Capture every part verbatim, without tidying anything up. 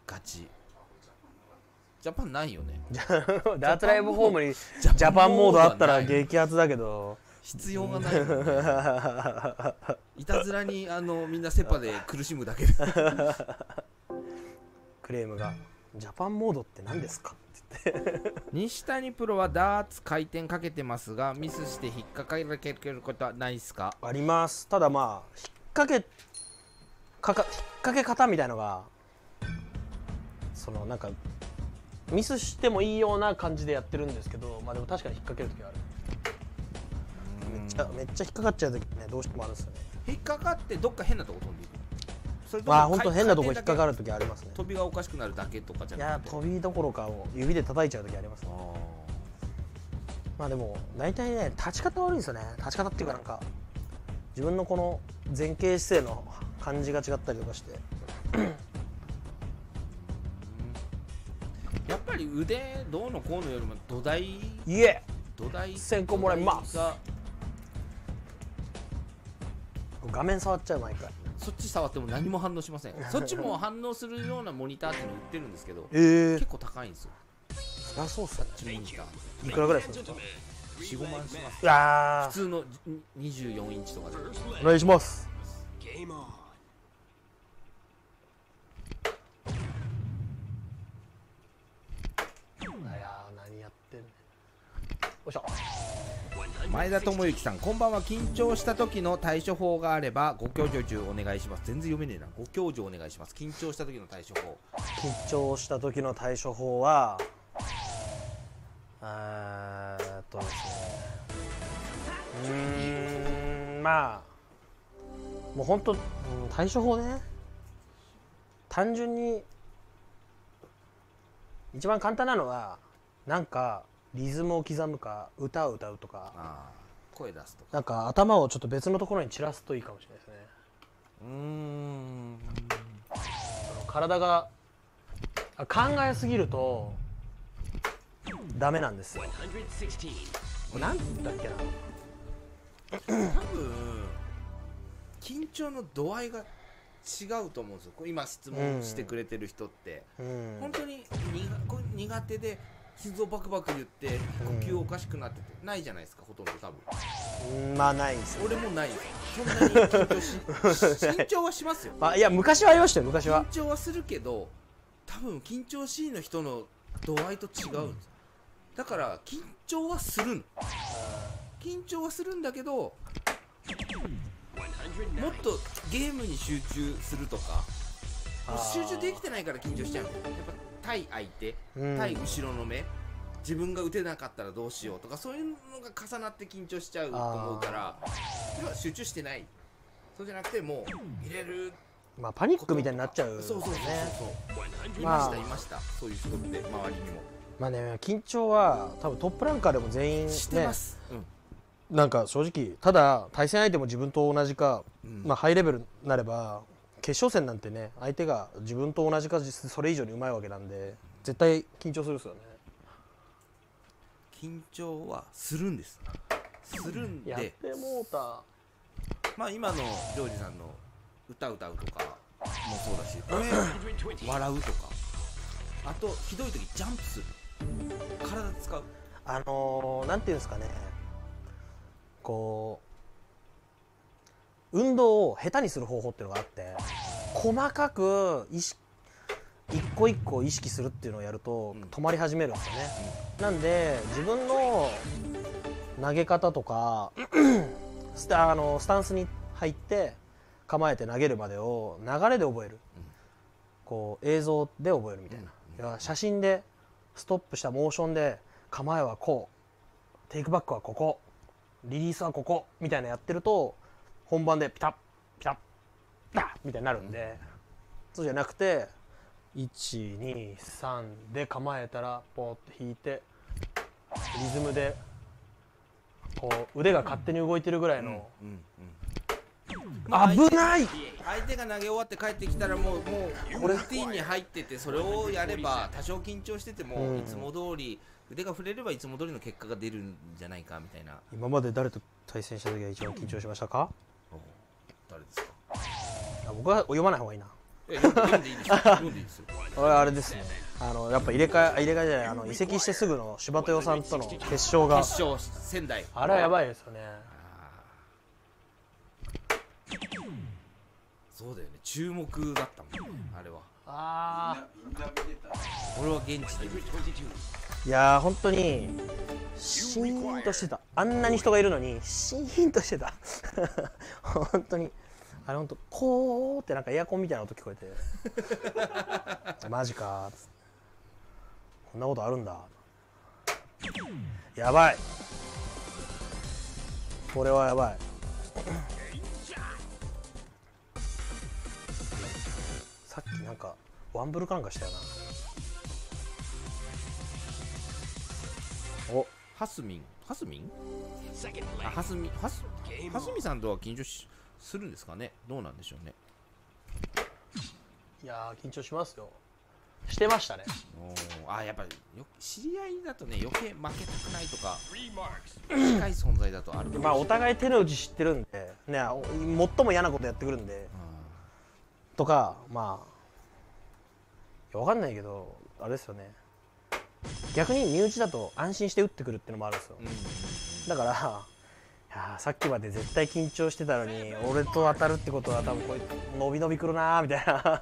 ガチジャパンないよね。 ダーツライブホームにジャパンモードあったら激アツだけど必要がないもんね。いたずらにあのみんなセパで苦しむだけでクレームがジャパンモードって何ですかって言って西谷プロはダーツ回転かけてますがミスして引っかかることはないですか？ あります。ただまあ引っ掛けかか引っ掛け方みたいのがそのなんかミスしてもいいような感じでやってるんですけど、まあでも確かに引っ掛ける時はある。めっちゃめっちゃ引っかかっちゃう時ねどうしてもあるんですよね。 引っかかってどっか変なとこ飛んでいく。それともまあ本当変なとこ引っかかる時ありますね。 飛びがおかしくなるだけとかじゃなくて。 いや飛びどころかを指で叩いちゃう時ありますね。まあでも大体ね立ち方悪いんですよね。立ち方っていうかなんか自分のこの前傾姿勢の感じが違ったりとかしてやっぱり腕どうのこうのよりも土台いえ土台先行もらいますが画面触っちゃう毎回。 そっち触っても何も反応しません。そっちも反応するようなモニターっていうの売ってるんですけど、 えー、 結構高いんですよ。 そりゃそうっすね。 モニターいくらぐらいするんですか？ よん、ごまんします。 いや普通のにじゅうよんインチとかでお願いします。いや何やってんねん。よいしょ。 前田智之さん、こんばんは。緊張した時の対処法があればご教授お願いします。全然読めねえな。ご教授お願いします。緊張した時の対処法。 緊張した時の対処法はえーっとですねうーんまあもう本当、うん、対処法ね単純に一番簡単なのはなんかリズムを刻むか歌を歌うとかあ声出すとかなんか頭をちょっと別のところに散らすといいかもしれないですね。 うーん体が考えすぎるとダメなんですよ。なんだっけな多分緊張の度合いが違うと思うんですよ。今質問してくれてる人って、うん、本当に苦手で心臓バクバク言って呼吸おかしくなっててないじゃないですかほとんど多分。 うんまあないです、ね、 俺もないです。そんなに緊張し緊張はしますよ。 あいや昔はありましたよ昔は。 緊張はするけど多分緊張しいの人の度合いと違うんです。だから緊張はするの。緊張はするんだけどもっとゲームに集中するとか集中できてないから緊張しちゃうんだよ。やっぱ対相手、対後ろの目自分が打てなかったらどうしようとかそういうのが重なって緊張しちゃうと思うからそれは集中してない。そうじゃなくてもう入れるまあパニックみたいになっちゃう、ね、 そうそうそうそういましたいましたそういう人って周りにも。 まあね緊張は多分トップランカーでも全員ねしてます、 うん、なんか正直ただ対戦相手も自分と同じか、うん、まあハイレベルになれば決勝戦なんてね相手が自分と同じかそれ以上にうまいわけなんで絶対緊張するっすよね。 緊張はするんですするんでやってもうた。 まあ今のジョージさんの歌歌うとかもそうだし笑うとかあとひどい時ジャンプする体使うあのー、なんていうんですかねこう運動を下手にする方法っていうのがあって細かく意識一個一個意識するっていうのをやると止まり始めるんですよね、うん、なんで自分の投げ方とかスタ、あのスタンスに入って構えて投げるまでを流れで覚える、うん、こう映像で覚えるみたいな、うん、いや写真でストップしたモーションで構えはこうテイクバックはここリリースはここみたいなやってると本番でピタッピタッピタッみたいになるんで、うん、そうじゃなくていちにさんで構えたらポーって引いてリズムでこう腕が勝手に動いてるぐらいの、うんうんうん、危ない相手が投げ終わって帰ってきたらもうもうルーティンに入っててそれをやれば多少緊張しててもいつも通り腕が触れればいつも通りの結果が出るんじゃないかみたいな。 今まで誰と対戦した時が一番緊張しましたか？ 誰ですか？ 僕は読まない方がいいな。 読んでいいですよ。読んでいいですよ。 俺あれですね、あのやっぱ入れ替え入れ替えじゃない、あの移籍してすぐの柴戸さんとの決勝が、 決勝仙台、 あれはやばいですよね。 そうだよね、注目だったもんねあれは。 あ俺は現地で見てた。 いやー本当にシーンとしてた。あんなに人がいるのにシーンとしてた本当にあれ本当こーってなんかエアコンみたいな音聞こえてマジかーっつって、こんなことあるんだ、やばい、これはやばいさっきなんかワンブルかなんかしたよな。お、 ハスミンハスミンあハスミハスハスミさんとは緊張しするんですかね、どうなんでしょうね。 いやー緊張しますよ。してましたね。 おあやっぱりよ知り合いだとね余計負けたくないとか近い存在だとあるかもしれない。 まあお互い手の内知ってるんでね、最も嫌なことやってくるんでとか、まあいやわかんないけどあれですよね、逆に身内だと安心して打ってくるっていうのもあるんですよ、うん、だからいやさっきまで絶対緊張してたのに俺と当たるってことは多分これ伸び伸びくるなーみたいな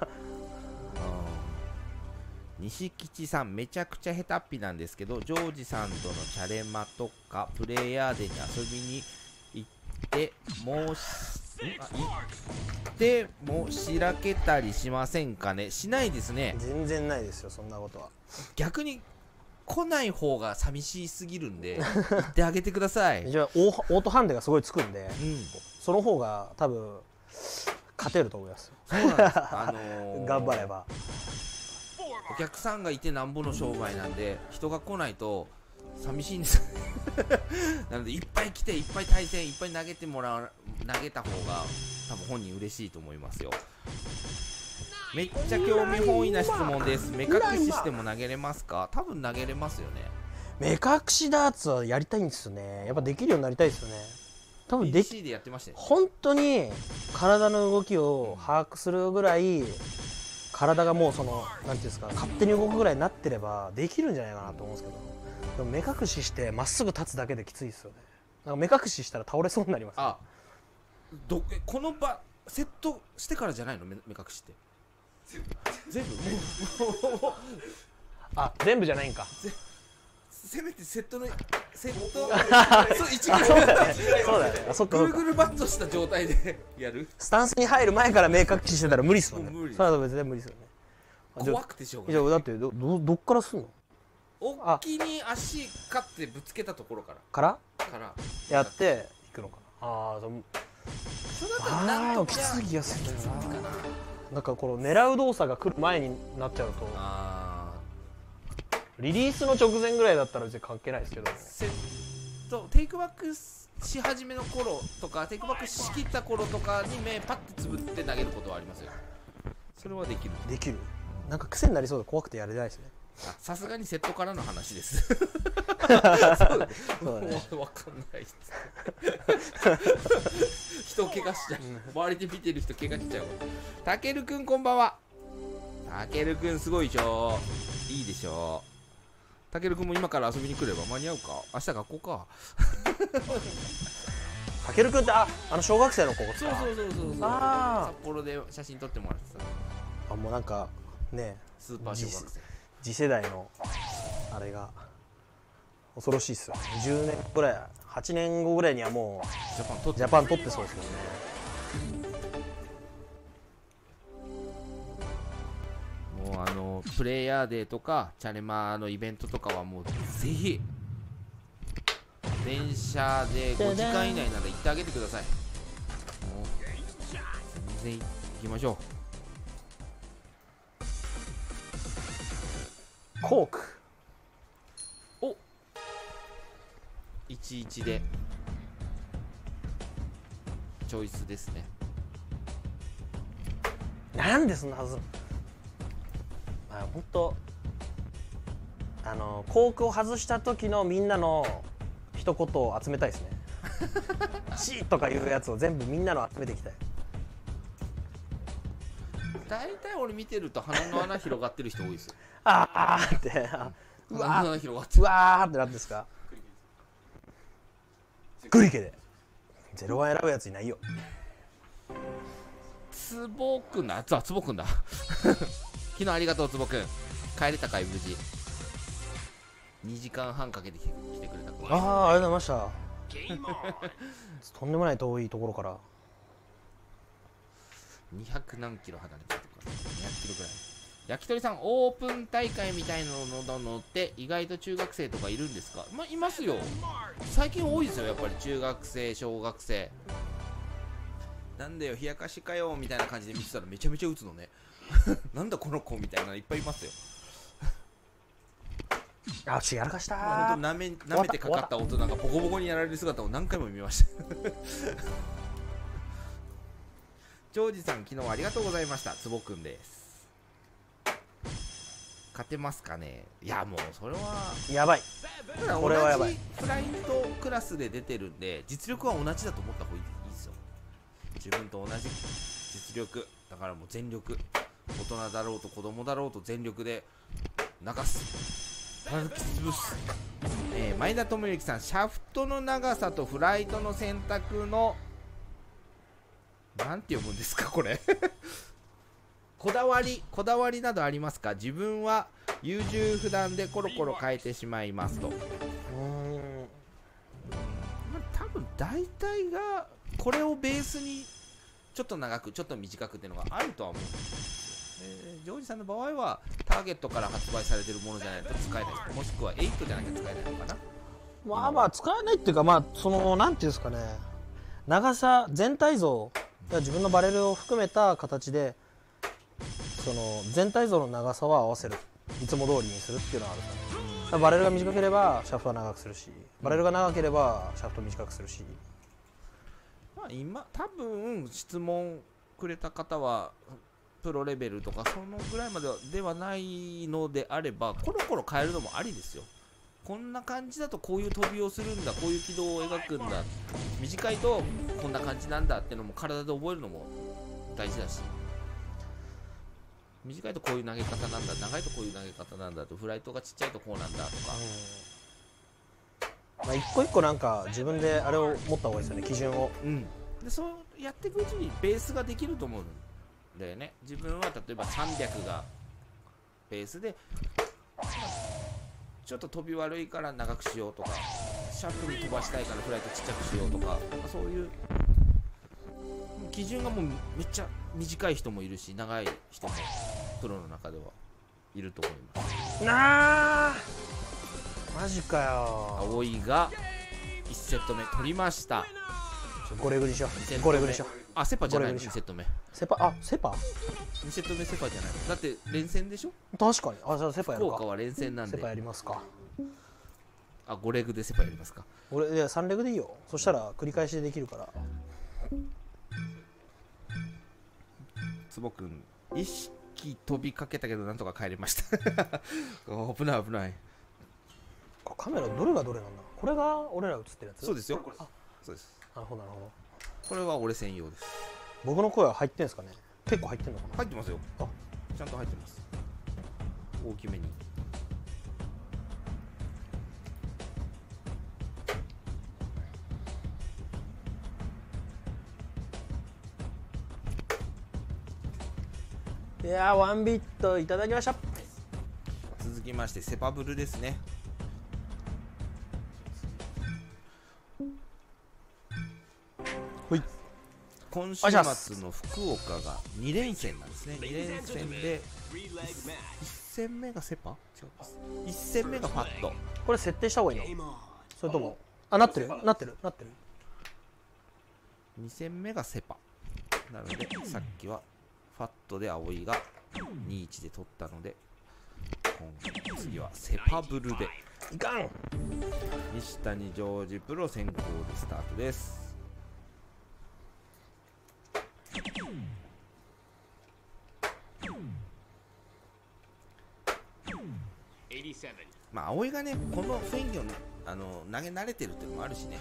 西吉さんめちゃくちゃ下手っぴなんですけど、ジョージさんとのチャレマとかプレイヤーデに遊びに行ってもうし行ってもしらけたりしませんかね。しないですね。 全然ないですよそんなことは。 逆に来ない方が寂しすぎるんで行ってあげてください。 じゃあオートハンデがすごいつくんで、 うん、 その方が多分勝てると思います。 そうなんです、あのー、 頑張れば。 お客さんがいてなんぼの商売なんで人が来ないと寂しいんですなのでいっぱい来ていっぱい対戦いっぱい投げてもらう投げた方が多分本人嬉しいと思いますよ。めっちゃ興味本位な質問です。目隠ししても投げれますか？多分投げれますよね。 目隠しダーツはやりたいんですよね。やっぱできるようになりたいですよね。多分できピーシー でやってましたよね。 本当に体の動きを把握するぐらい体がもうそのなんていうんですか勝手に動くぐらいになってればできるんじゃないかなと思うんですけど、でも目隠ししてまっすぐ立つだけできついですよね。なんか目隠ししたら倒れそうになります、ね、 あどえこの場セットしてからじゃないの？ 目, 目隠しって全部もうもうあ全部じゃないんか。 せめてセットのセットそう一ぐらいそうだねそうだねあそっかぐるぐるバットした状態でやる。 スタンスに入る前から目隠ししてたら無理っすもんね。 もう無理それは別に無理っすよね。 怖くてしょうがじゃない。 あだってどどどっからすんの？ 大きに足かってぶつけたところからからからやっていくのかな。ああそその後なんとかあきつい気がするな。なんかこの狙う動作が来る前になっちゃうとあリリースの直前ぐらいだったら別に関係ないですけど、 セットテイクバックし始めの頃とかテイクバックしきった頃とかに目パッてつぶって投げることはありますよ。それはできるできる。なんか癖になりそうで怖くてやれないですね。 さすがにセットからの話ですそうそうだねわかんないです人を怪我しちゃう、周りで見てる人怪我しちゃう。たけるくんこんばんは。たけるくんすごいでしょ。いいでしょ。たけるくんも今から遊びに来れば間に合うか。明日学校かたけるくんってああの小学生の子ですそうか？ そうそうそうそう。 あ札幌で写真撮ってもらってさ。 あもうなんかねスーパー小学生次世代のあれが恐ろしいっすよ。じゅうねんぐらいはちねんごぐらいにはもうジャパン撮ってジャパン取ってそうですよね。 もうあのプレイヤーデーとかチャレマーのイベントとかはもうぜひ電車でごじかん以内なら行ってあげてください。もう全然行きましょう。 コークおいちいちでチョイスですね。 なんでそんなはずなの？あ本当あのコークを外した時のみんなの一言を集めたいですねチーとかいうやつを全部みんなの集めていきたい。 大体俺見てると鼻の穴広がってる人多いですよ。 ああってあうわ鼻のー穴広がってる。 うわーってなんですか。グリケでゼロワン選ぶやついないよ。 つぼくんだ。あつぼくんだ。昨日ありがとうつぼくん。帰れたかい無事。にじかんはんかけて来て来てくれた子。 ああありがとうございました。とんでもない遠いところからにひゃく何キロ離れてるとか、にひゃくキロぐらい。焼き鳥さん、オープン大会みたいなののって意外と中学生とかいるんですか？まあ、いますよ。最近多いですよ、やっぱり中学生、小学生。なんだよ、冷やかしかよみたいな感じで見てたらめちゃめちゃ打つのね。なんだこの子みたいなのいっぱいいますよ。 あちやらかしたまあ、ほんとなめ舐めてかかった大人がボコボコにやられる姿を何回も見ました。ジョージさん、昨日ありがとうございました。つぼくんです。勝てますかね。いや、もうそれはやばい。これはやばい。 同じフライトクラスで出てるんで、実力は同じだと思った方がいいですよ。自分と同じ実力だから、もう全力、大人だろうと子供だろうと全力で流す、歩き潰す。えー、前田智之さん、シャフトの長さとフライトの選択のなんて読むんですかこれ。こだわりこだわりなどありますか？自分は優柔不断でコロコロ変えてしまいますと。うーん、多分大体がこれをベースにちょっと長くちょっと短くっていうのがあるとは思うんですよ。えー、ジョージさんの場合はターゲットから発売されてるものじゃないと使えない、もしくはエイトじゃなきゃ使えないのかな。 まあまあ使えないっていうか、まあそのなんていうんですかね、長さ全体像、自分のバレルを含めた形でその全体像の長さは合わせる、いつも通りにするっていうのはあるから、バレルが短ければシャフトは長くするし、バレルが長ければシャフトを短くするし、 まあ今多分質問くれた方はプロレベルとかそのぐらいまではではないのであれば、コロコロ変えるのもありですよ。こんな感じだとこういう飛びをするんだ、こういう軌道を描くんだ、短いとこんな感じなんだってのも体で覚えるのも大事だし、短いとこういう投げ方なんだ、長いとこういう投げ方なんだと、フライトがちっちゃいとこうなんだとか、 まあ一個一個なんか自分であれを持った方がいいですよね、基準を。 うん、でそうやっていくうちにベースができると思うんだよね。自分は例えばさんびゃくがベースで、ちょっと飛び悪いから長くしようとか、シャフトに飛ばしたいからフライトちっちゃくしようとか、なんかそういう基準がもうめっちゃ短い人もいるし、長い人もプロの中ではいると思います。 なあマジかよ。 葵がいちセット目取りました。 ゴレグにしよう。ゴレグにしよう。 あ、セパじゃないの。にセット目セパ、あ、セパにセット目セパじゃない。だって連戦でしょ。 確かに。あ、じゃあセパやるか。 福岡は連戦なんでセパやりますか。 あ、ごレグでセパやりますか。 俺いやさんレグでいいよ。そしたら繰り返しでできるから。 つぼくん意識飛びかけたけどなんとか帰りました。危ない危ない。 カメラどれがどれなんだ。これが俺ら映ってるやつ。 そうですよ。あ、そうです。 なるほどなるほど。 これは俺専用です。 僕の声は入ってんですかね。結構入ってんのかな。 入ってますよ。あ、ちゃんと入ってます。大きめに。 いやーワンビットいただきました。 続きましてセパブルですね。 ほい。 今週末の福岡がに連戦なんですね。に連戦でいち戦目がセパ？違う。いち戦目がファット。 これ設定した方がいいの？それともあ、なってるなってるなってる。 に戦目がセパなので、さっきはファットで葵がにいちで取ったので、今次はセパブルでいかん。 西谷ジョージプロ先行でスタートです。まあ葵がね、この雰囲気をあの投げ慣れてるっていうのもあるしね。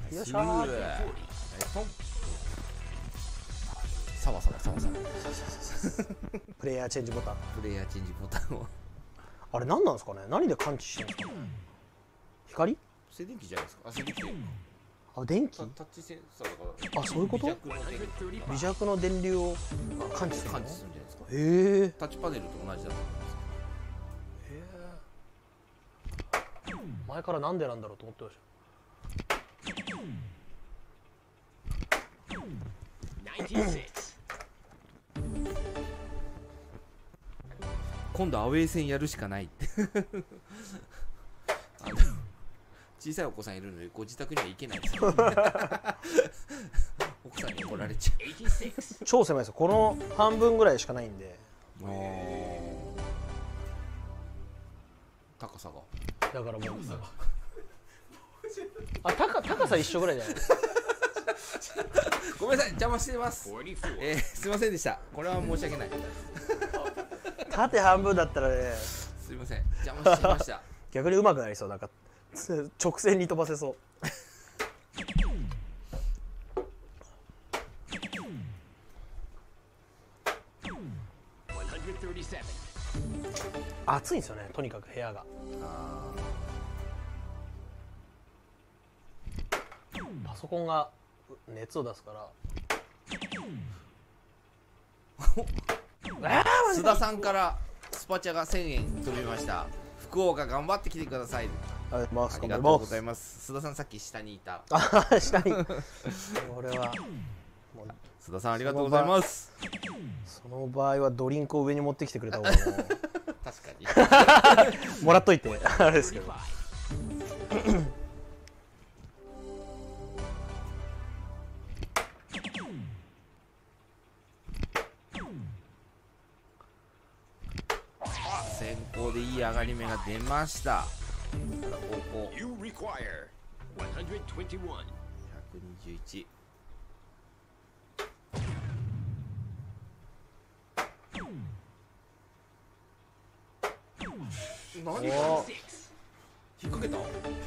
よっしゃー。 サワサワサワサワ。 プレイヤーチェンジボタン。 プレイヤーチェンジボタンを。 あれ何なんですかね。何で感知してるんですかね。光？ 静電気じゃないですか。あ、静電気で。 あ、電気？ タッチセンサーだから。 あ、そういうこと？ 微弱の電気。 微弱の電流を感知するの？ 感知するんじゃないですか。 へえ。 タッチパネルと同じだと思います。 へえ。前からなんでなんだろうと思ってました。 今度アウェー戦やるしかないってあの小さいお子さんいるのでご自宅には行けないですよ奥さんに怒られちゃう超狭いですよ。この半分ぐらいしかないんで。 高さがだからもうあ、高高さ一緒ぐらいじゃないですか。 ごめんなさい、邪魔してます。えー、すいませんでした。これは申し訳ない。 縦半分だったらね、 すいません、邪魔しました。 逆に上手くなりそう。なんか直線に飛ばせそう。暑いんですよね、とにかく部屋が。パソコンが熱を出すから須田さんからスパチャがせんえん飛びました。福岡頑張ってきてください。 ありがとうございます。須田さんさっき下にいた。 あ、下に。これは須田さんありがとうございます。 その場合はドリンクを上に持ってきてくれた方が確かにもらっといてあれですけど。 先行でいい上がり目が出ました。ここひゃくにじゅういち。何が引っ掛けた？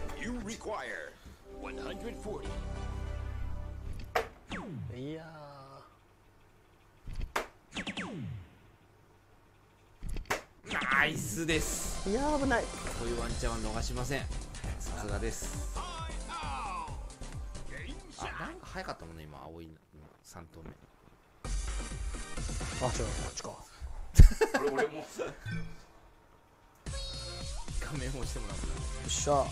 いやナイスです。 いや危ない。 こういうワンチャンは逃しません。さすがです。あ、なんか早かったもんね、今青いのさん投目。 あ、違う、こっちか。 俺俺も画面押してもらう。よっしゃ。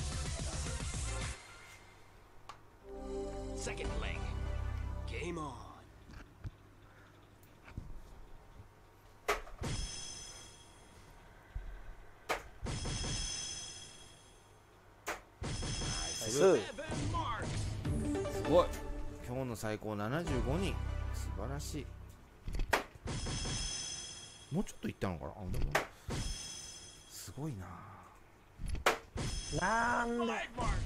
すごい。今日の最高ななじゅうごにん。素晴らしい。もうちょっといったのかな。あ、でもすごいな。 なんで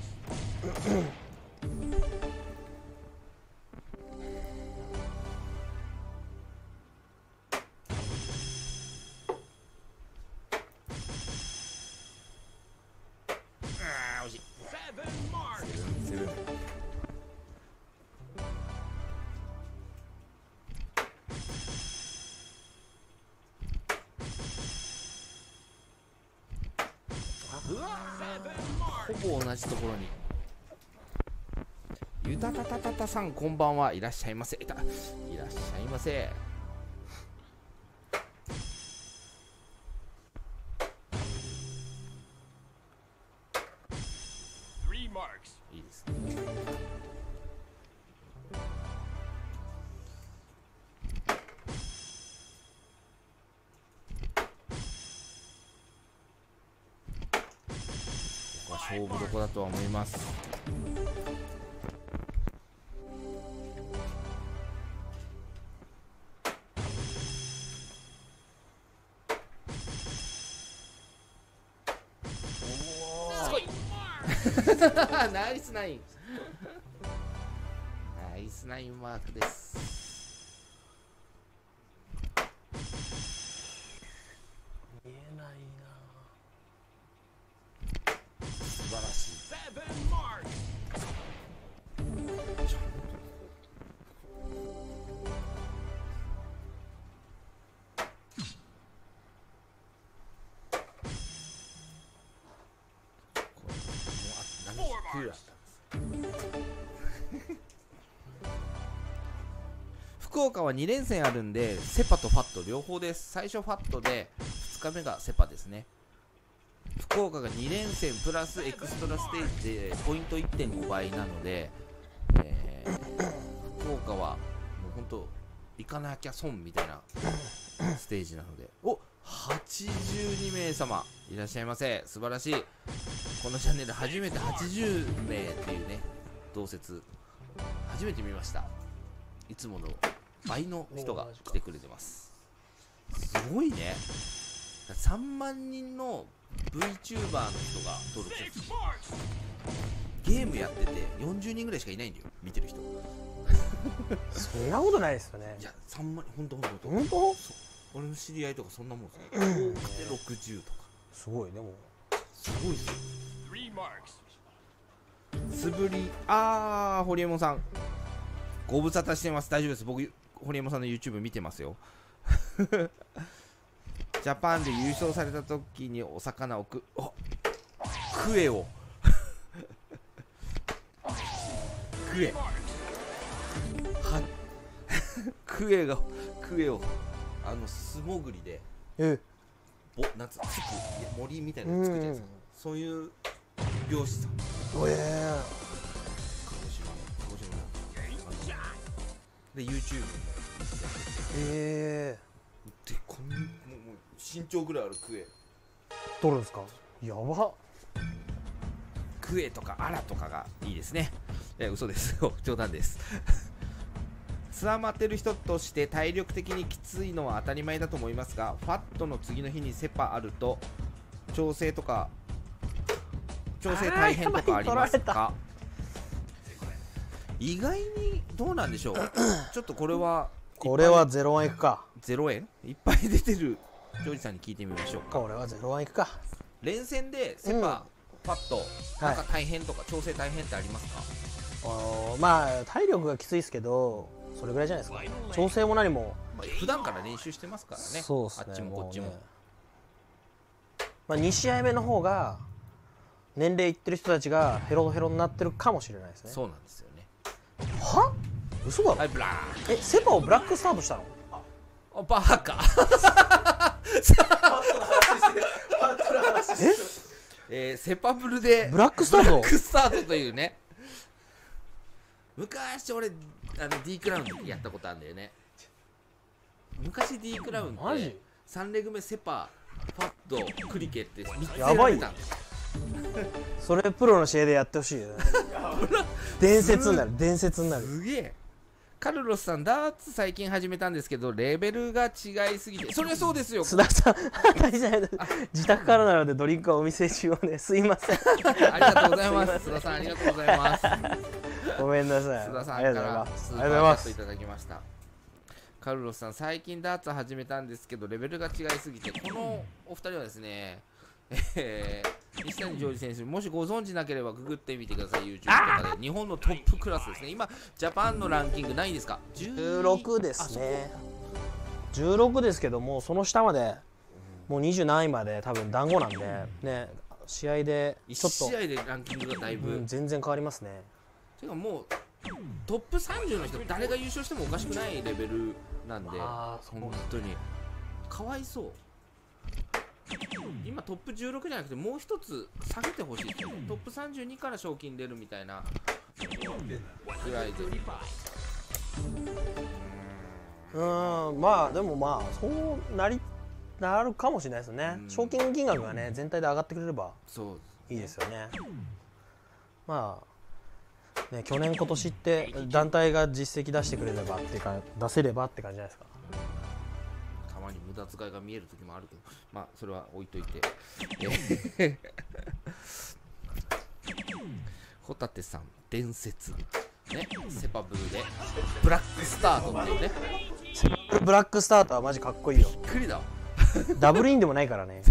あー惜しい。セブンセブン。ほぼ同じところに。ゆたたたたたさん、こんばんは。いらっしゃいませ。いたいらっしゃいませ。いいですね。ここは勝負どこだとは思います。ナイスナイン。ナイスナインマークです。 見えないな。 素晴らしい。 だったんです福岡はに連戦あるんでセパとファット両方です。最初ファットでふつかめがセパですね。福岡がに連戦プラスエクストラステージでポイント いってんご 倍なので、えー、福岡はもうほんと行かなきゃ損みたいなステージなので、おはちじゅうにめい様いらっしゃいませ。素晴らしい。このチャンネル初めてはちじゅうめいっていうね同説初めて見ました。いつもの倍の人が来てくれてます。すごいね。さんまん人の VTuber の人が登録してる。ゲームやっててよんじゅうにんぐらいしかいないんだよ見てる人そんなことないですよね。 いやさんまん人ほんとほんとほんと俺の知り合いとかそんなもんですよ。多くてろくじゅうとかすごい。でもすごいですよ。素振りあー堀江門さんご無沙汰してます。大丈夫です。僕堀江門さんの YouTube 見てますよジャパンで優勝された時にお魚をくおクエをクエはクエがクエをあの素潜りでえぼなんつうつく森みたいなのつくじゃないですか。そういう漁師さんおえ鹿児島の鹿児島ので YouTube えでこんもうもう身長ぐらいあるクエー、取るんですか。やば。 クエとかアラとかがいいですね。え嘘ですよ冗談ですツアー待ってる人として体力的にきついのは当たり前だと思いますが、ファットの次の日にセパあると調整とか調整大変とかありますか。意外にどうなんでしょうちょっとこれはこれはゼロワンいくか。 ゼロえんいっぱい出てるジョージさんに聞いてみましょうか。 これはゼロワンいくか。 連戦でセパ、うん、ファットなんか大変とか、はい、調整大変ってありますか。 あのまあ体力がきついですけどそれぐらいじゃないですか。調整も何も、 まあ、普段から練習してますからね。 そうですね。 あっちもこっちも、ね、 まあ、に試合目の方が年齢いってる人たちがヘロヘロになってるかもしれないですね。 そうなんですよね。 は嘘だろ、はい、ブラーえセパをブラックスタートしたの。 あバカええー、セパブルでブラックスタートブラックスタートというね昔俺あの D クラウンやったことあるんだよね。昔 D クラウンってさんレグ目セパファットクリケってみっつやられたんですよ。 それプロの試合でやってほしいよね伝説になる伝説になる。 すげえ。カルロスさんダーツ最近始めたんですけどレベルが違いすぎて。そりゃそうですよ。 須田さん自宅からなのでドリンクはお店中をねすいませんありがとうございます須田さんありがとうございますごめんなさい。 須田さんからスーパーチャットいただきました。カルロスさん最近ダーツ始めたんですけどレベルが違いすぎて。このお二人はですねえー、西谷ジョージ選手もしご存知なければググってみてください。 YouTube とかで日本のトップクラスですね。今ジャパンのランキング何位ですか。 じゅうろくですね。じゅうろくですけどもその下までもうにじゅう何位まで多分団子なんでね。試合でちょっといち試合でランキングがだいぶ、 うん、全然変わりますね。 ていうかもうトップさんじゅうの人誰が優勝してもおかしくないレベルなんで本当にかわいそう。今トップじゅうろくじゃなくてもう一つ下げてほしいですよね。トップさんじゅうにから賞金出るみたいなぐらいで。 うーんまあでもまあそうなりなるかもしれないですね。賞金金額がね全体で上がってくれればいいですよね。まあね去年今年って団体が実績出してくれればっていうか出せればって感じじゃないですか。 たまに無駄遣いが見える時もあるけどまあそれは置いといてホタテさん伝説ねセパブルでブラックスタートっていうね。 ブラックスタートはマジかっこいいよ。 びっくりだわダブルインでもないからね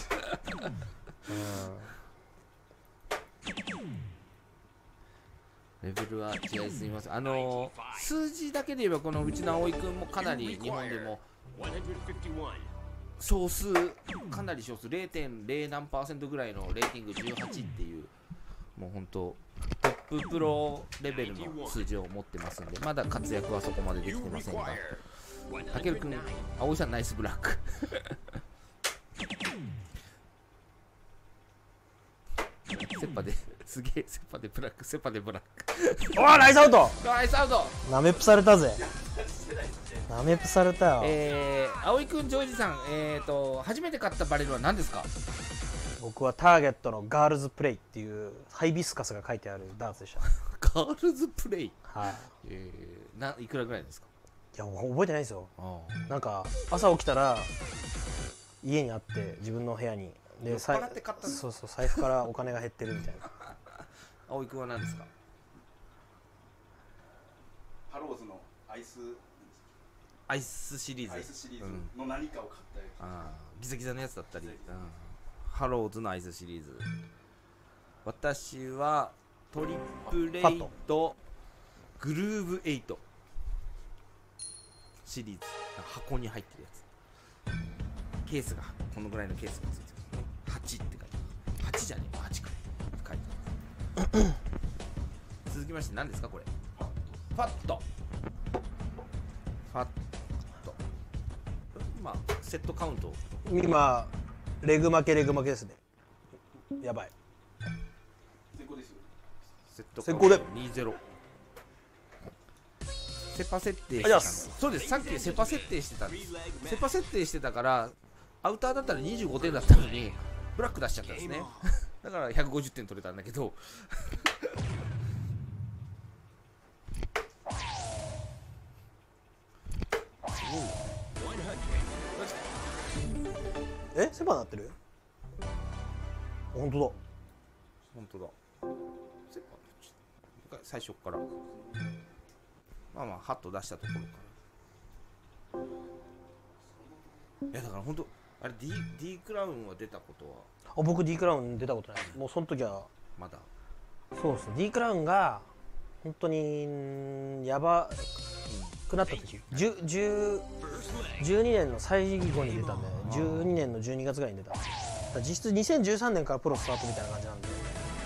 レベルは違いすみません。あのー、数字だけで言えばこのうちの葵くんもかなり日本でも少数かなり少数 れいてんれい 何パーセントぐらいのレーティングじゅうはちっていうもう本当ププロレベルの数字を持ってますんで、まだ活躍はそこまでできてませんが、たけるくん、葵さんナイスブラックセッパですげえ、セッパでブラック、セッパでブラックおーナイスアウト。 ナイスアウト。 なめっぷされたぜ。なめっぷされたよ。 えー、葵くん、ジョージさん、えーと初めて買ったバレルは何ですか？ 僕はターゲットのガールズプレイっていうハイビスカスが書いてあるダーツでした。 ガールズプレイ。 はい。 えー、ないくらぐらいですか？ いやもう覚えてないですよ。 あなんか朝起きたら家にあって自分の部屋にで、 酔っ払って買ったの？ そうそう、財布からお金が減ってるみたいな。 葵くんは何ですか？ ハローズのアイスアイスシリーズ。 アイスシリーズうんの何かを買ったり、 あーギザギザのやつだったり、うん、ハローズのアイスシリーズ。私はトリプレイトグルーブエイトシリーズ、箱に入ってるやつ。ケースがこのぐらいのケースがついてる、ね、はちって書いてある。はちじゃねえ、はちか書いてある続きまして何ですかこれ？ファットファット今セットカウント今レグ負けレグ負けですね。やばい。 成功ですよ。 セット先行でにたいゼロ。セパ設定してたんありがとうございまですす。そうです、さっきセパ設定してたんです。セパ設定してたからアウターだったらにじゅうごてんだったのにブラック出しちゃったんですねだからひゃくごじゅってん取れたんだけどえセパなってる？本当だ。 本当だ。セパ最初からまあまあハット出したところからいやだから本当あれ D, D クラウンは出たことはあ僕 D クラウン出たことない。もうその時はまだそうですね。D クラウンが本当にんやばくなった時、じゅじゅうにねんの最後に出たんで、じゅうにねんのじゅうにがつぐらいに出た。だから実質にせんじゅうさんねんからプロスタートみたいな感じなんで。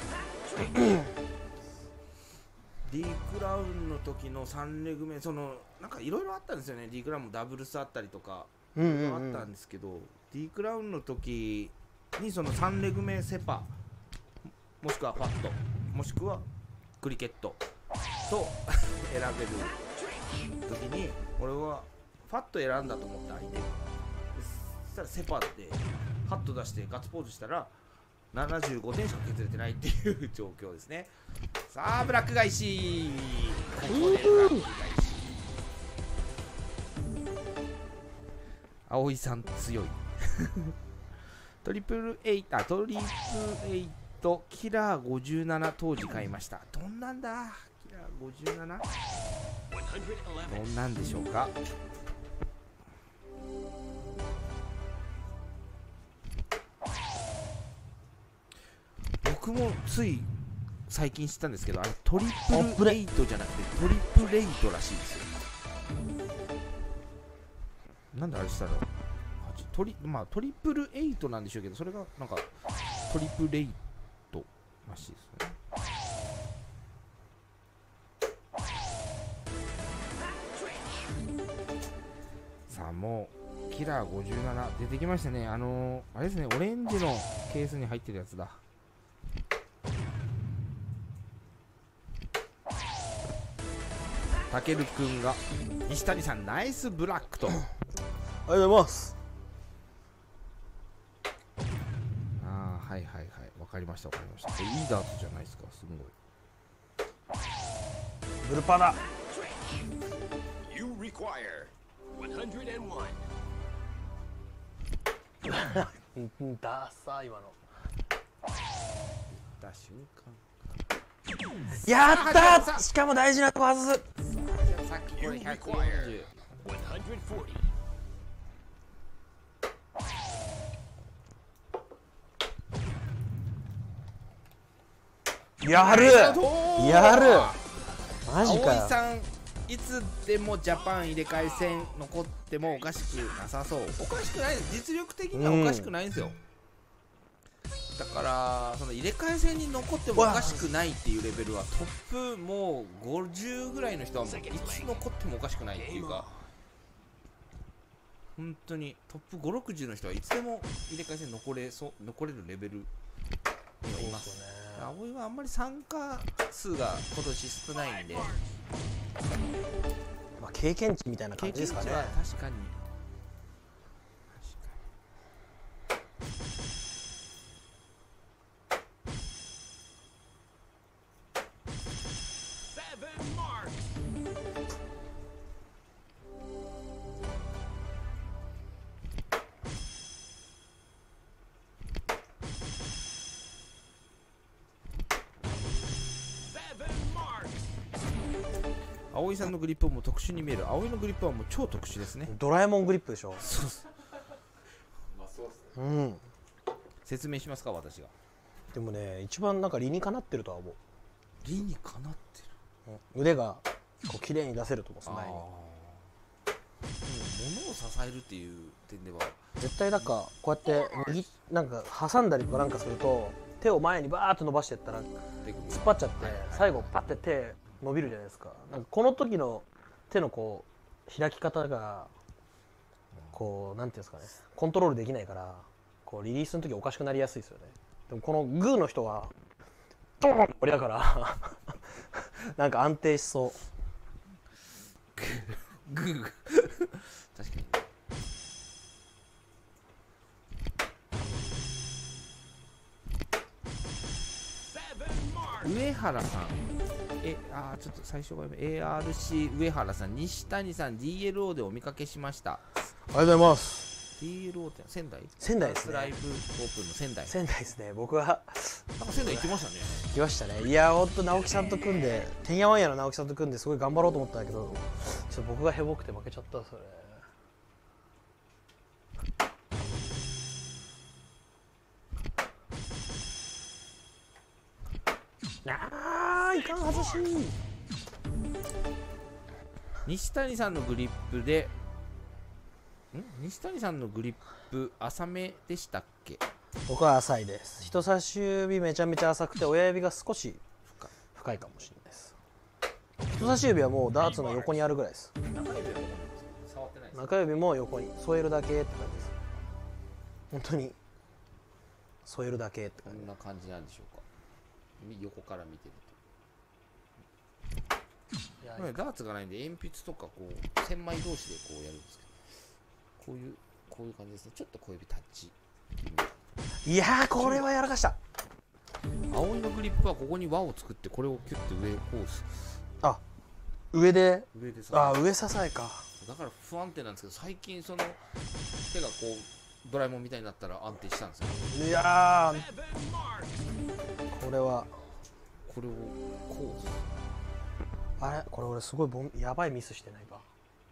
D クラウンの時のさんレグ目、そのなんかいろいろあったんですよね。 D クラウンもダブルスあったりとかいろいろあったんですけど、 D クラウンの時にそのさんレグ目セパもしくはファットもしくはクリケットと選べる時に俺はファット選んだと思った相手が、そしたらセパってファット出してガッツポーズしたらななじゅうごてんしか削れてないっていう状況ですね。さあブラック返し、ここでブラック返し。葵さん強いトリプルエイト、あトリプルエイトキラーごじゅうなな当時買いました。どんなんだキラーごじゅうなな、どんなんでしょうか。僕もつい最近知ったんですけど、あれトリプルエイトじゃなくてトリプレイトらしいですよ。なんであれしたらトリ、まあ、トリプルエイトなんでしょうけど、それがなんかトリプレイトらしいですよね。さあもうキラーごじゅうなな出てきましたね。あのー、あれですね、オレンジのケースに入ってるやつだ。たけるくんが西谷さんナイスブラックとありがとうございます。 ああはいはいはい、わかりましたわかりました。これいいダーツじゃないですか、すごい。 ブルパだ。 You require うんダーサー今の。 出瞬間やったー。しかも大事なとこ外す。 さっきこれひゃくよんじゅう。 やるやるマジかよ。 葵さんいつでもジャパン入れ替え戦残ってもおかしくなさそう。おかしくないです、実力的にはおかしくないんですよ、 だからその入れ替え戦に残ってもおかしくないっていうレベルはトップもうごじゅうぐらいの人はもういつ残ってもおかしくないっていうか、本当にトップごじゅうろくじゅうの人はいつでも入れ替え戦残れそう残れるレベルにはいます。葵はあんまり参加数が今年少ないんで、 まあ経験値みたいな感じですかね。 経験値は確かに葵さんのグリップはもう特殊に見える。葵のグリップはもう超特殊ですね。 ドラえもんグリップでしょ。 そうっす。 まあそうっすうね。 ん。 説明しますか、私が。 でもね、一番なんか理にかなってるとは思う。 理にかなってる。 うん、腕がこう綺麗に出せると思う。前に。 物を支えるっていう点では絶対なんかこうやって右なんか挟んだりとかなんかすると手を前にバーッと伸ばしていったら突っ張っちゃって最後パッて手伸びるじゃないですか。なんかこの時の手のこう開き方がこうなんていうんですかね、コントロールできないからこうリリースの時おかしくなりやすいですよね。でもこのグーの人はドーンこれだからなんか安定しそう。 グー確かに上原さん、えあーちょっと最初が エーアールシー 上原さん、西谷さん ディーエルオー でお見かけしました。 ありがとうございます。 ディーエルオー って仙台仙台ですね。 ライブオープンの仙台仙台ですね。僕はなんか仙台行きましたね。 来ましたね。いやほんと直樹さんと組んでてんやわんやの直樹さんと組んですごい頑張ろうと思ったんだけどちょっと僕がヘボくて負けちゃったそれ。あーいかん外し。 西谷さんのグリップでん西谷さんのグリップ浅めでしたっけ。 僕は浅いです。人差し指めちゃめちゃ浅くて親指が少し深い深いかもしれないです。人差し指はもうダーツの横にあるぐらいです。 中指は触ってないです。 中指も横に添えるだけって感じです。本当に添えるだけってこ感じ。 んな感じなんでしょうか、横から見てると。これダーツがないんで鉛筆とかこう千枚同士でこうやるんですけど、こういうこういう感じですね。ちょっと小指タッチ。 いやーこれはやらかした。 葵のグリップはここに輪を作ってこれをキュッて上こうすあ上で上でさあ上支えか。 だから不安定なんですけど、最近その手がこうドラえもんみたいになったら安定したんですよ。 いやーこれはこれをこうすあれこれ俺すごいボンやばいミスしてないか。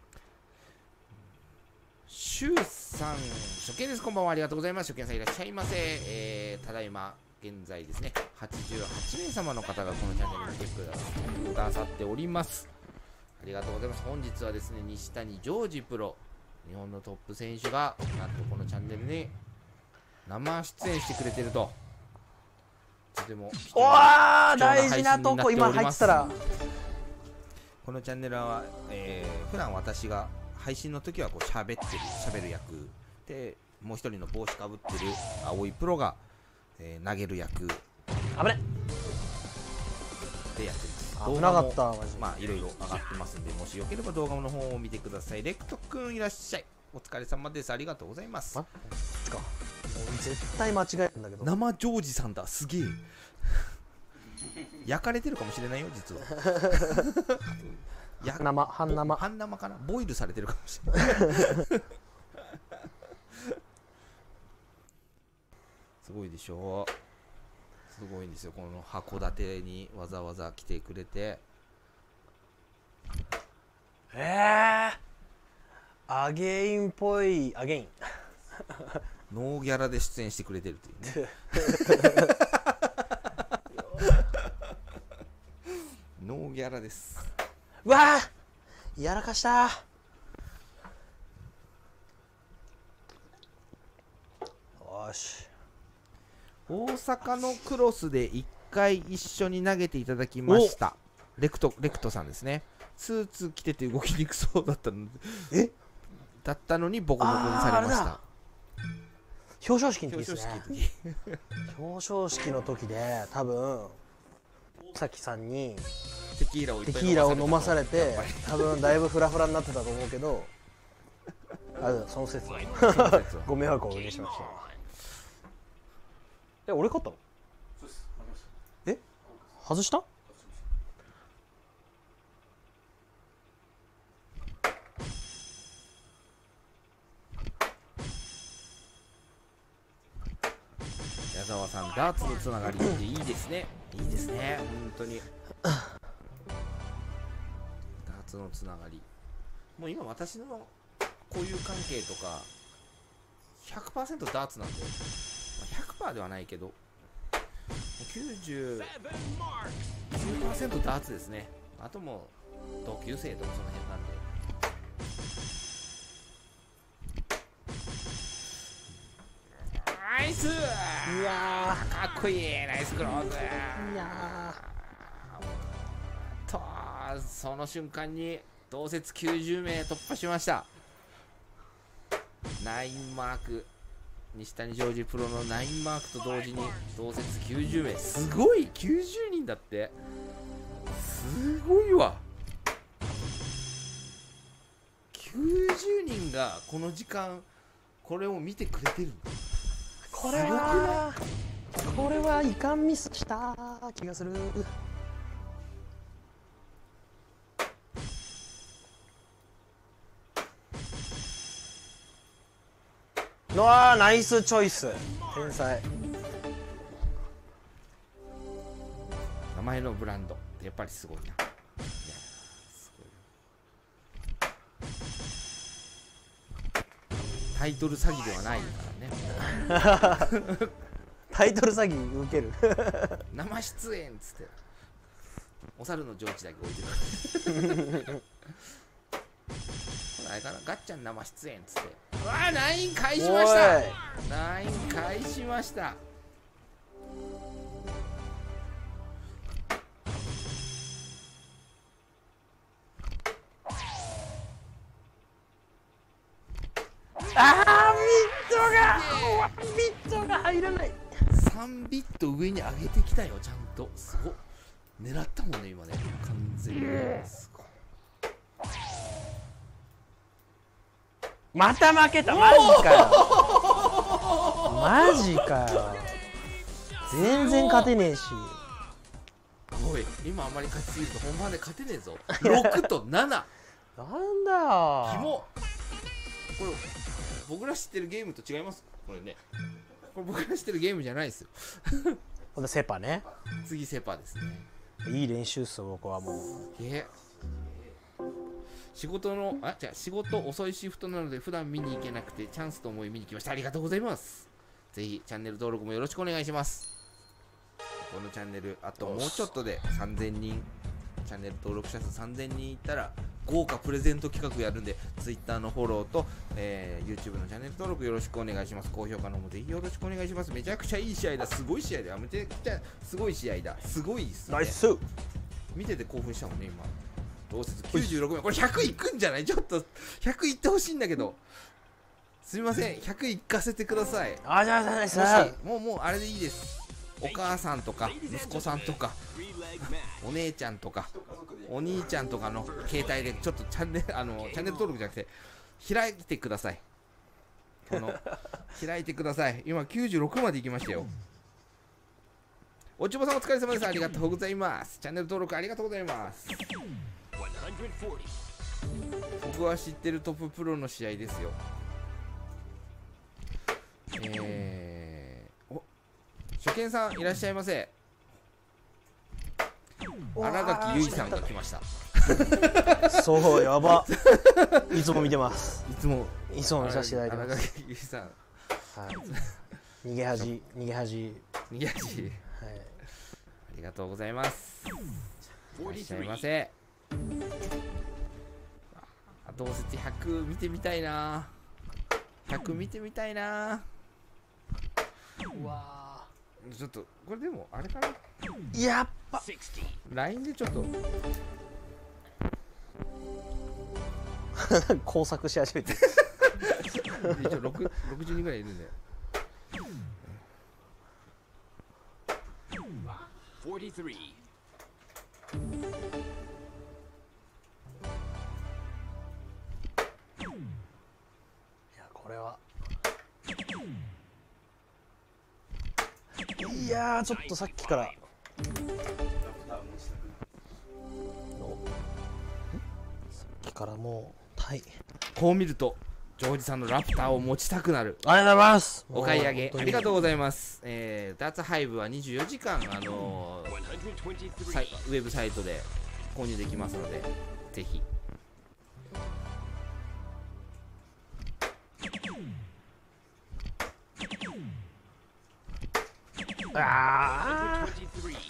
シュウさん、初見です。こんばんは。ありがとうございます。初見さんいらっしゃいませ。えー、ただいま現在ですね、はちじゅうはちめいさまの方がこのチャンネルに来てくださっております。ありがとうございます。本日はですね、西谷ジョージプロ、日本のトップ選手がなんとこのチャンネルに生出演してくれてると。とてもおー大事なとこ今入ってたら。 このチャンネルは、えー、普段私が配信の時はこう喋ってる喋る役で、もう一人の帽子かぶってる青いプロが、えー、投げる役で危ねやってます。 危なかったマジで。 まあいろいろ上がってますんで、もしよければ動画の方を見てください。レクトくんいらっしゃい。お疲れ様です。ありがとうございます。 まかもう絶対間違えるんだけど。 生ジョージさんだ。すげえ焼かれてるかもしれないよ実は。や生半生半生かな、ボイルされてるかもしれない。すごいでしょう。すごいんですよ。この函館にわざわざ来てくれて。 えー、アゲインっぽいアゲインノーギャラで出演してくれてるというね。ノーギャラです。 うわーやらかした。よし大阪のクロスでいっかい一緒に投げていただきました。レクトレクトさんですね。スーツ着てて動きにくそうだったのえだったのにボコボコにされました。 表彰式の時表です彰式ね。 の時表彰式の時で多分大崎さんにテキーラをいっテぱいキーラを飲まされてやっぱり多分だいぶフラフラになってたと思うけど、あその説はその説はご迷惑をおかけしました。え俺勝ったの？ そうです。負けました。 え外した？ 矢沢さん、ダーツのつながりっていいですね。いいですね、本当に。ダーツのつながり。もう今私の交友関係とか ひゃくパーセント ダーツなんで、まあ、ひゃくパーセント ではないけど、きゅうじゅうきゅうパーセント ダーツですね。あともう同級生とかその辺なんで。ナイスー、 いやかっこいいナイスクローズ。 ーいやとその瞬間に同説きゅうじゅうめい突破しました。ナインマーク、西谷ジョージプロのナインマークと同時に同説きゅうじゅうめい、すごいきゅうじゅうにんだって、すごいわ。きゅうじゅうにんがこの時間これを見てくれてるんだ。 これはこれはいかんミスした気がする。うわーナイスチョイス、天才。 名前のブランドってやっぱりすごいな。いやすごい。タイトル詐欺ではないからね。 タイトル詐欺受ける。 生出演っつってお猿の上智だけ置いてる。あれかな、ガッチャン生出演っつって、うわーナイン返しました。ナイン返しました。 あーミットがミットが入らない。 さんビット上に上げてきたよ、ちゃんと。すごっ、狙ったもんね今ね、完全に。すごい。 また負けた。マジかよマジかよ、全然勝てねえし。 おい、今あまり勝ちすぎると本番で勝てねえぞ。ろくとなな。 なんだよキモ。これ僕ら知ってるゲームと違いますこれね。これ僕ら知ってるゲームじゃないですよ。 ほんでセパね、 次セパですね。 いい練習っすよ僕はもう。 え仕事のあじゃあ仕事遅いシフトなので普段見に行けなくてチャンスと思い見に来ました。ありがとうございます。ぜひチャンネル登録もよろしくお願いします。このチャンネルあともうちょっとでさんぜんにん、チャンネル登録者数さんぜんにんいったら豪華プレゼント企画やるんで、 Twitter のフォローと、えー、YouTube のチャンネル登録よろしくお願いします。高評価のもぜひよろしくお願いします。めちゃくちゃいい試合だ。すごい試合だ。めちゃくちゃすごい試合だ。すごいっすね。 ナイス。 見てて興奮したもんね今。どうせきゅうじゅうろくめい、これひゃくいくんじゃない？ちょっとひゃくいってほしいんだけど、すみません、ひゃくいかせてください。 あじゃあナイス。 もしもうもうあれでいいです。お母さんとか息子さんとかお姉ちゃんとかお兄ちゃんとかの携帯でちょっとチャンネルあのチャンネル登録じゃなくて開いてください。この開いてください。今きゅうじゅうろくまで行きましたよ。おちぼさんお疲れ様です。ありがとうございます。チャンネル登録ありがとうございます。僕は知ってるトッププロの試合ですよ。えー、お初見さんいらっしゃいませ。新垣結衣さんが来ました。 そうやばいつも見てます。 いつもいつも見させていただいてます。 新垣結衣さん、 はい、逃げ恥逃げ恥逃げ恥、 はい、 ありがとうございます。いらっしゃいませ。あどうせひゃく見てみたいな。ひゃく見てみたいな。 うわちょっとこれでもあれかな、 やっぱライン でちょっと工作し始めて一応ろく ろくじゅうにんぐらいいるんで。 よんじゅうさん。 いやこれはいやーちょっとさっきからさっきからもうはいこう見るとジョージさんのラプターを持ちたくなる。 ありがとうございますお買い上げありがとううございます。えー、ダーツハイブはにじゅうよじかん、あのー、サイウェブサイトで購入できますので、ぜひ。 あー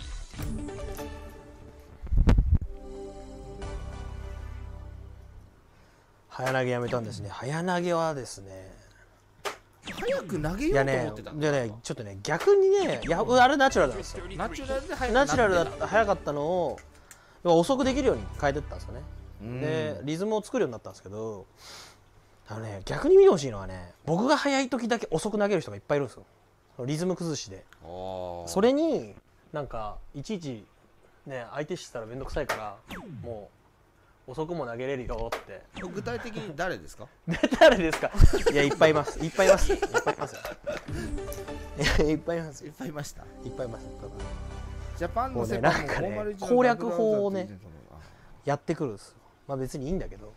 早投げやめたんですね。早投げはですね早く投げようといやね思ってたんでだ。 ねちょっとね逆にねいやあれナチュラルなんですよ。 ナチュラルで早くナチュラルだなってった早かったのを要は遅くできるように変えてったんですよね。 うんでリズムを作るようになったんですけど、あのね逆に見てほしいのはね、僕が速い時だけ遅く投げる人がいっぱいいるんですよ。リズム崩しで。 あーそれになんかいちいちね相手したら面倒くさいからもう遅くも投げれるよって具体的に誰ですか？ 誰ですか？いやいっぱいいますいっぱいいますいっぱいいますよいやいっぱいいますいっぱいいました。 いっぱいいますいっぱいいますジャパンのこうねセパンなんかねごーまるいちの攻略法をねダブルアウトって言ってたのがやってくるんですよ。まあ別にいいんだけど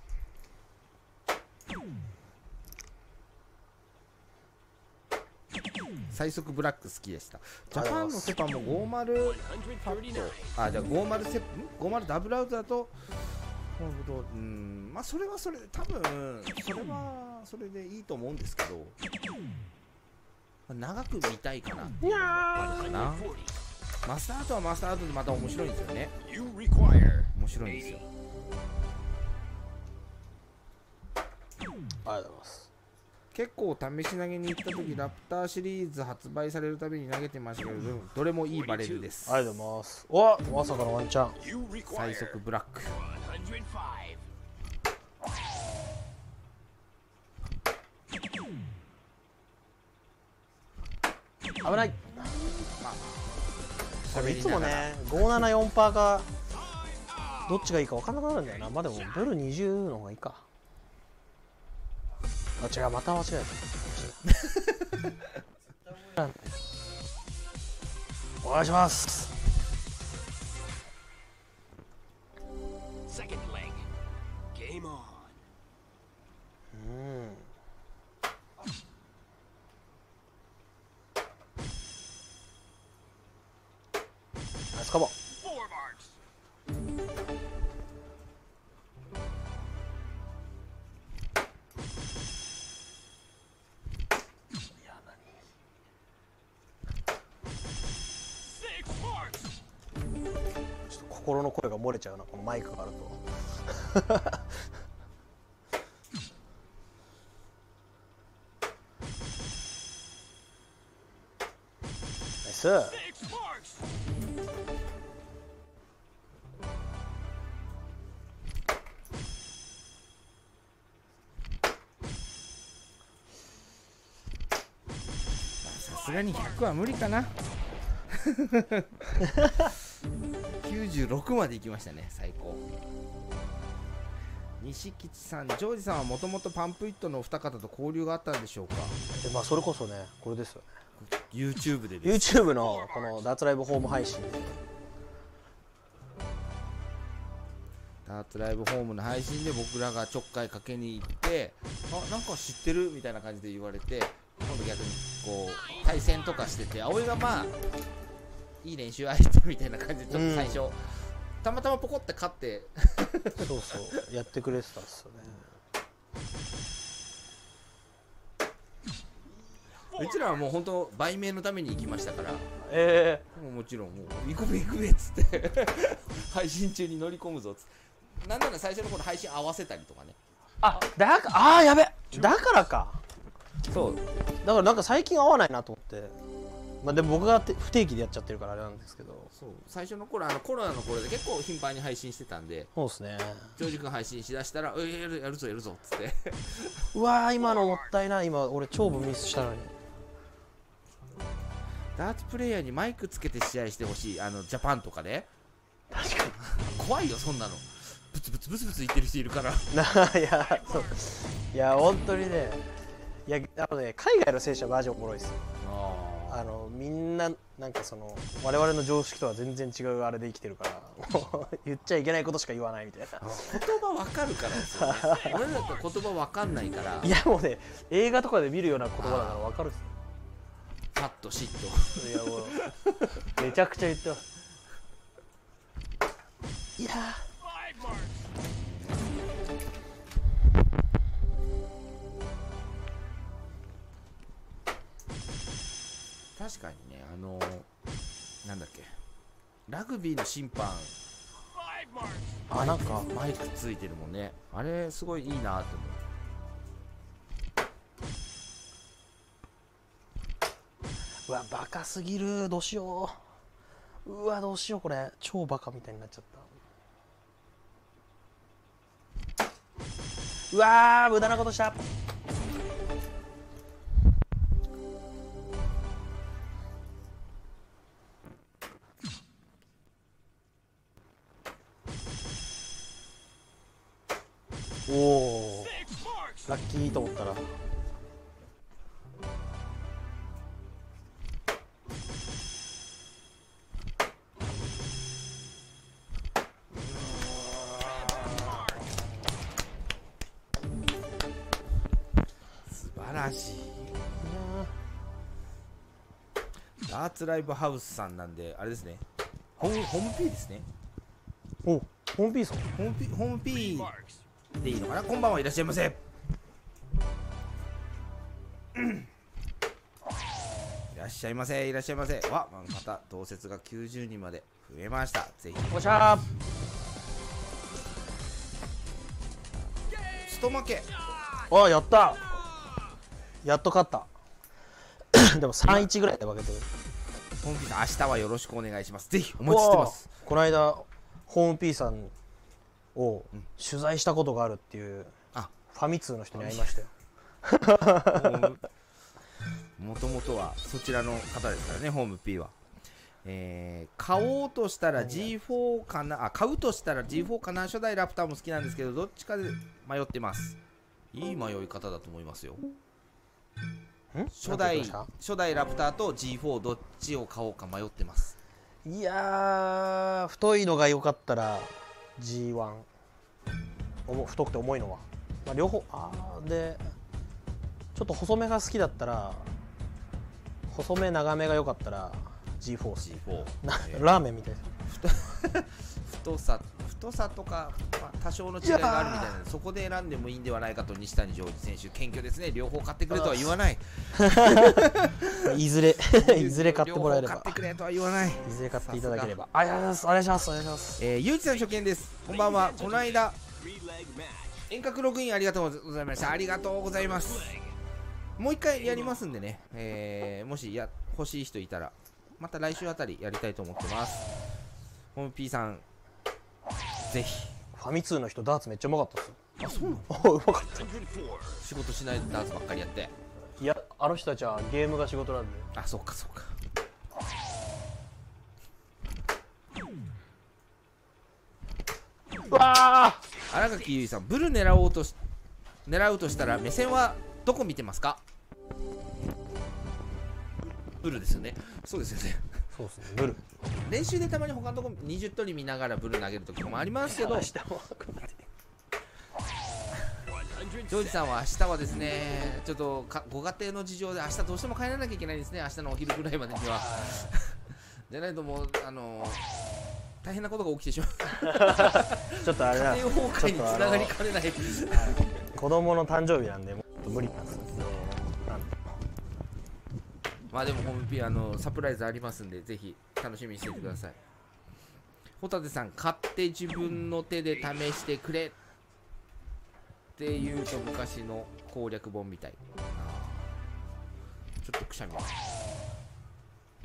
最速ブラック好きでした。ジャパンのセパンもごーまるパット、あ、じゃあごーまるセ、ん ごーまるダブルアウトだと、なるほど、うん、まあそれはそれで、多分それはそれでいいと思うんですけど、長く見たいかな。 いやかな。マスターアートはマスターアートでまた面白いんですよね。 You require 面白いんですよ。 ありがとうございます。 結構試し投げに行った時ラプターシリーズ発売されるたびに投げてましたけど、どれもいいバレルです。 ありがとうございます。おまさかのワンチャン。 You require 最速ブラック。 ひゃくご危ない。 まあこれいつもねごーななよんパーかどっちがいいか分からなくなるんだよな。まあでもブルにじゅうの方がいいか。あ違うまた間違えたお願いします。 Second leg. Game on. うんナイスカバー。 Four marks. いや何 Six marks. ちょっと心の声が漏れちゃうなこのマイクがあるとナイス。 Six marks. さすがにひゃくは無理かな。きゅうじゅうろくまで行きましたね、最高。西吉さん、ジョージさんはもともとパンプイットのお二方と交流があったんでしょうか？ でまあそれこそねこれですよね YouTube でです YouTube のこのダーツライブホーム配信でダーツライブホームの配信で僕らがちょっかいかけに行ってあ、なんか知ってるみたいな感じで言われて、今度逆にこう対戦とかしてて、葵がまあいい練習相手みたいな感じでちょっと最初、うん、たまたまポコって勝ってそうそうやってくれてたんですよね。 うちらはもう本当売名のために行きましたから、 ええもうもちろんもう行くべ行くべっつって配信中に乗り込むぞっつって、なんなら最初の頃配信合わせたりとかね。 あだかあーやべだからか。 そうだからなんか最近合わないなと思ってまあでも僕がて不定期でやっちゃってるからあれなんですけど。 そう最初の頃あのコロナの頃で結構頻繁に配信してたんで、 そうですね。 ジョージ君配信しだしたら「えやるやるぞやるぞ」っつってうわー今のもったいない。今俺超分ミスしたのに。 ダーツプレイヤーにマイクつけて試合してほしい、あのジャパンとかね。 確かに怖いよそんなの、ブツブツブツブツ言ってる人いるからないやそういや本当にね、いやあのね海外の選手はマジおもろいですよ。あのみんななんかその我々の常識とは全然違うあれで生きてるからもう言っちゃいけないことしか言わないみたいな。 言葉わかるからですよね俺らだったら言葉わかんないからいやもうね映画とかで見るような言葉だから分かるっす。 パッとシッといやもうめちゃくちゃ言ってます。いや Five marks. 確かにね、あのー、なんだっけラグビーの審判 Five marks. あなんかマイクついてるもんね、あれすごいいいなって思う。 うわバカすぎる。どうしよう。うわどうしようこれ超バカみたいになっちゃった。うわー無駄なことした。おお Six marks. ラッキーと思ったら素晴らしい。ダーツライブハウスさんなんであれですね、ホームホーム P ですね。 おホームピース。 ホーム P ホーム P Marks. でいいのかな。こんばんはいらっしゃいませ。いらっしゃいませいらっしゃいませ。わまた同説がきゅうじゅうにんまで増えました。ぜひおっしゃー。 スト負け。 あやったやっと勝ったでも さんたいいち ぐらいで負けてる。 ホーム P さん明日はよろしくお願いします。ぜひお待ちしてます。 この間ホーム P さんを取材したことがあるっていうあファミ通の人に会いましたよ。 もともとはそちらの方ですからね、ホーム P は。えー、買おうとしたら ジーフォー かなあ、買うとしたら ジーフォー かな。初代ラプターも好きなんですけど、どっちかで迷ってます。いい迷い方だと思いますよ。初代初代ラプターと ジーフォー どっちを買おうか迷ってます。 いやー太いのが良かったら ジーワン おも太くて重いのは、まあ、両方あーでちょっと細めが好きだったら細め長めが良かったら ジーフォー っす。 ジーフォーなえーラーメンみたいな。 太さ太さとか、まあ、多少の違いがあるみたいなので、そこで選んでもいいんではないかと。西谷ジョージ選手謙虚ですね。両方買ってくれとは言わない。 いずれいずれ買ってもらえれば、 両方買ってくれとは言わない。 いずれ買っていただければ。ありがとうございます。お願いします。お願いします。 えー、ゆうちさん初見です。こんばんは。この間 Three leg match. 遠隔ログインありがとうございました。ありがとうございます。もう一回やりますんでね、えー、もしや欲しい人いたらまた来週あたりやりたいと思ってます。ホーム P さんぜひ。 ファミ通の人ダーツめっちゃうまかったっす。 あ、そうなの。 おうまかった。 仕事しないでダーツばっかりやって。 いやあの人たちはゲームが仕事なんで。 あ、そっかそっか。 うわ新垣結衣さん、ブル狙おうとし狙うとしたら目線はどこ見てますか。ブルですよね。そうですよね。 そうっすねブル練習でたまに他のとこにじゅう通り見ながらブル投げるときもありますけど、ジ明日もョージさんは明日はですね、ちょっとかご家庭の事情で明日どうしても帰らなきゃいけないんですね。明日のお昼ぐらいまでにはじゃないともうあの大変なことが起きてしまうちょっとあれだ家庭崩壊につながりかねない子供の誕生日なんでもっと無理なんですよね。なんでまあでもホーム P あのサプライズありますんで、ぜひ楽しみにしていてください。ホタテさん、買って自分の手で試してくれっていうと昔の攻略本みたい。ちょっとくしゃみ。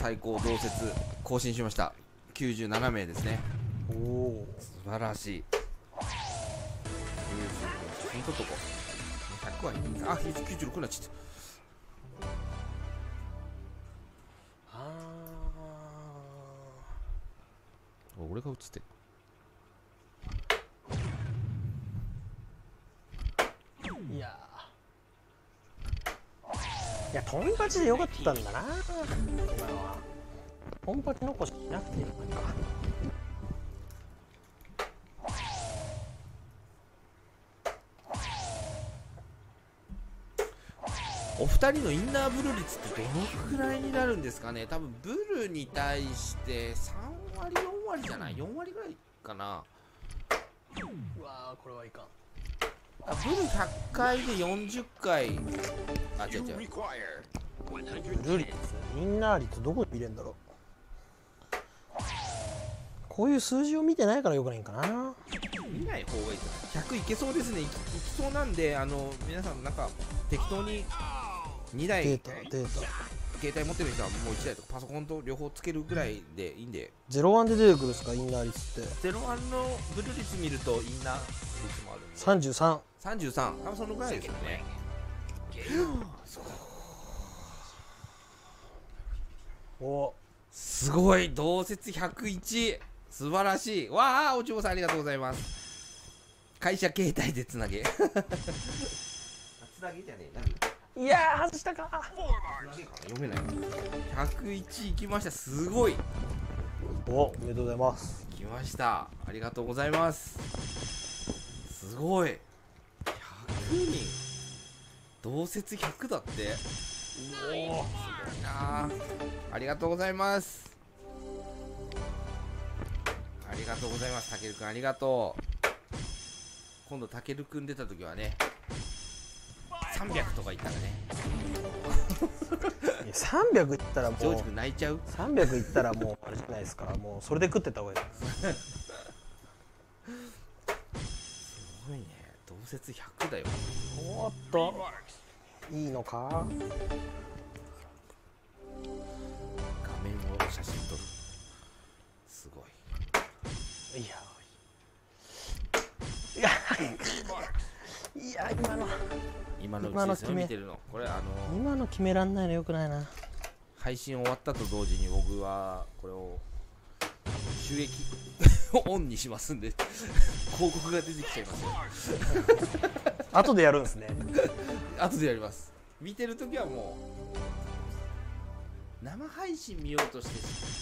最高同説更新しました。きゅうじゅうななめいですね。 おお、 素晴らしい。写真撮っとこう。ひゃくはいいんだ。あ、きゅうじゅうろくになっちゃった。 あ俺が写ってる。 ーいやーいや、トンパチでよかったんだな今のは。トンパチ残しなくていいのか。 お二人のインナーブル率ってどのくらいになるんですかね。多分ブルに対してさんわりよんわりじゃない、よんわりぐらいかな。 うわー、これはいかん。 あ、ブルひゃっかいでよんじゅっかい。あ、違う You 違う。 require ブル率、インナー率どこで見れるんだろう。こういう数字を見てないからよくないんかな。 見ない方がいいです。ひゃくいけそうですね。いき、いきそうなんで、あの皆さんなんか適当ににだいデータデータ携帯持ってる人はもういちだいとかパソコンと両方つけるぐらいでいいんで。 ゼロワンで出てくるんですか、インナー率って。 ゼロワンのブル率見るとインナー率もあるんでさんじゅうさん。 さんじゅうさん、多分そのぐらいですよね。 お、 すごい、同説ひゃくいち、素晴らしい。わあ、おちぼさんありがとうございます。会社携帯でつなげ。つなげじゃねえ、何？ いやー、外したか。 読めない。ひゃくいちいきました。すごい。 お、おめでとうございます。 来ました。ありがとうございます。すごい。ひゃくにん。同説ひゃくだって。おお、すごいな。ありがとうございます。ありがとうございます。たけるくんありがとう。今度たけるくん出た時はね、さんびゃくとかいったらね。 いや、さんびゃくいったらもうジョージくん泣いちゃう。 さんびゃくいったらもうあれじゃないですか。もうそれで食ってった方がいい。 すごいね。同説ひゃくだよ。 おっと、いいのか。 画面を写真撮る。すごい。 いやいやいや、今の今のうちですよ、 今の決め見てるの。これあの今の決めらんないのよくないな。 配信終わったと同時に僕はこれを収益オンにしますんで広告が出てきちゃいますよ。 後でやるんですね。 後でやります。見てるときはもう生配信見ようとして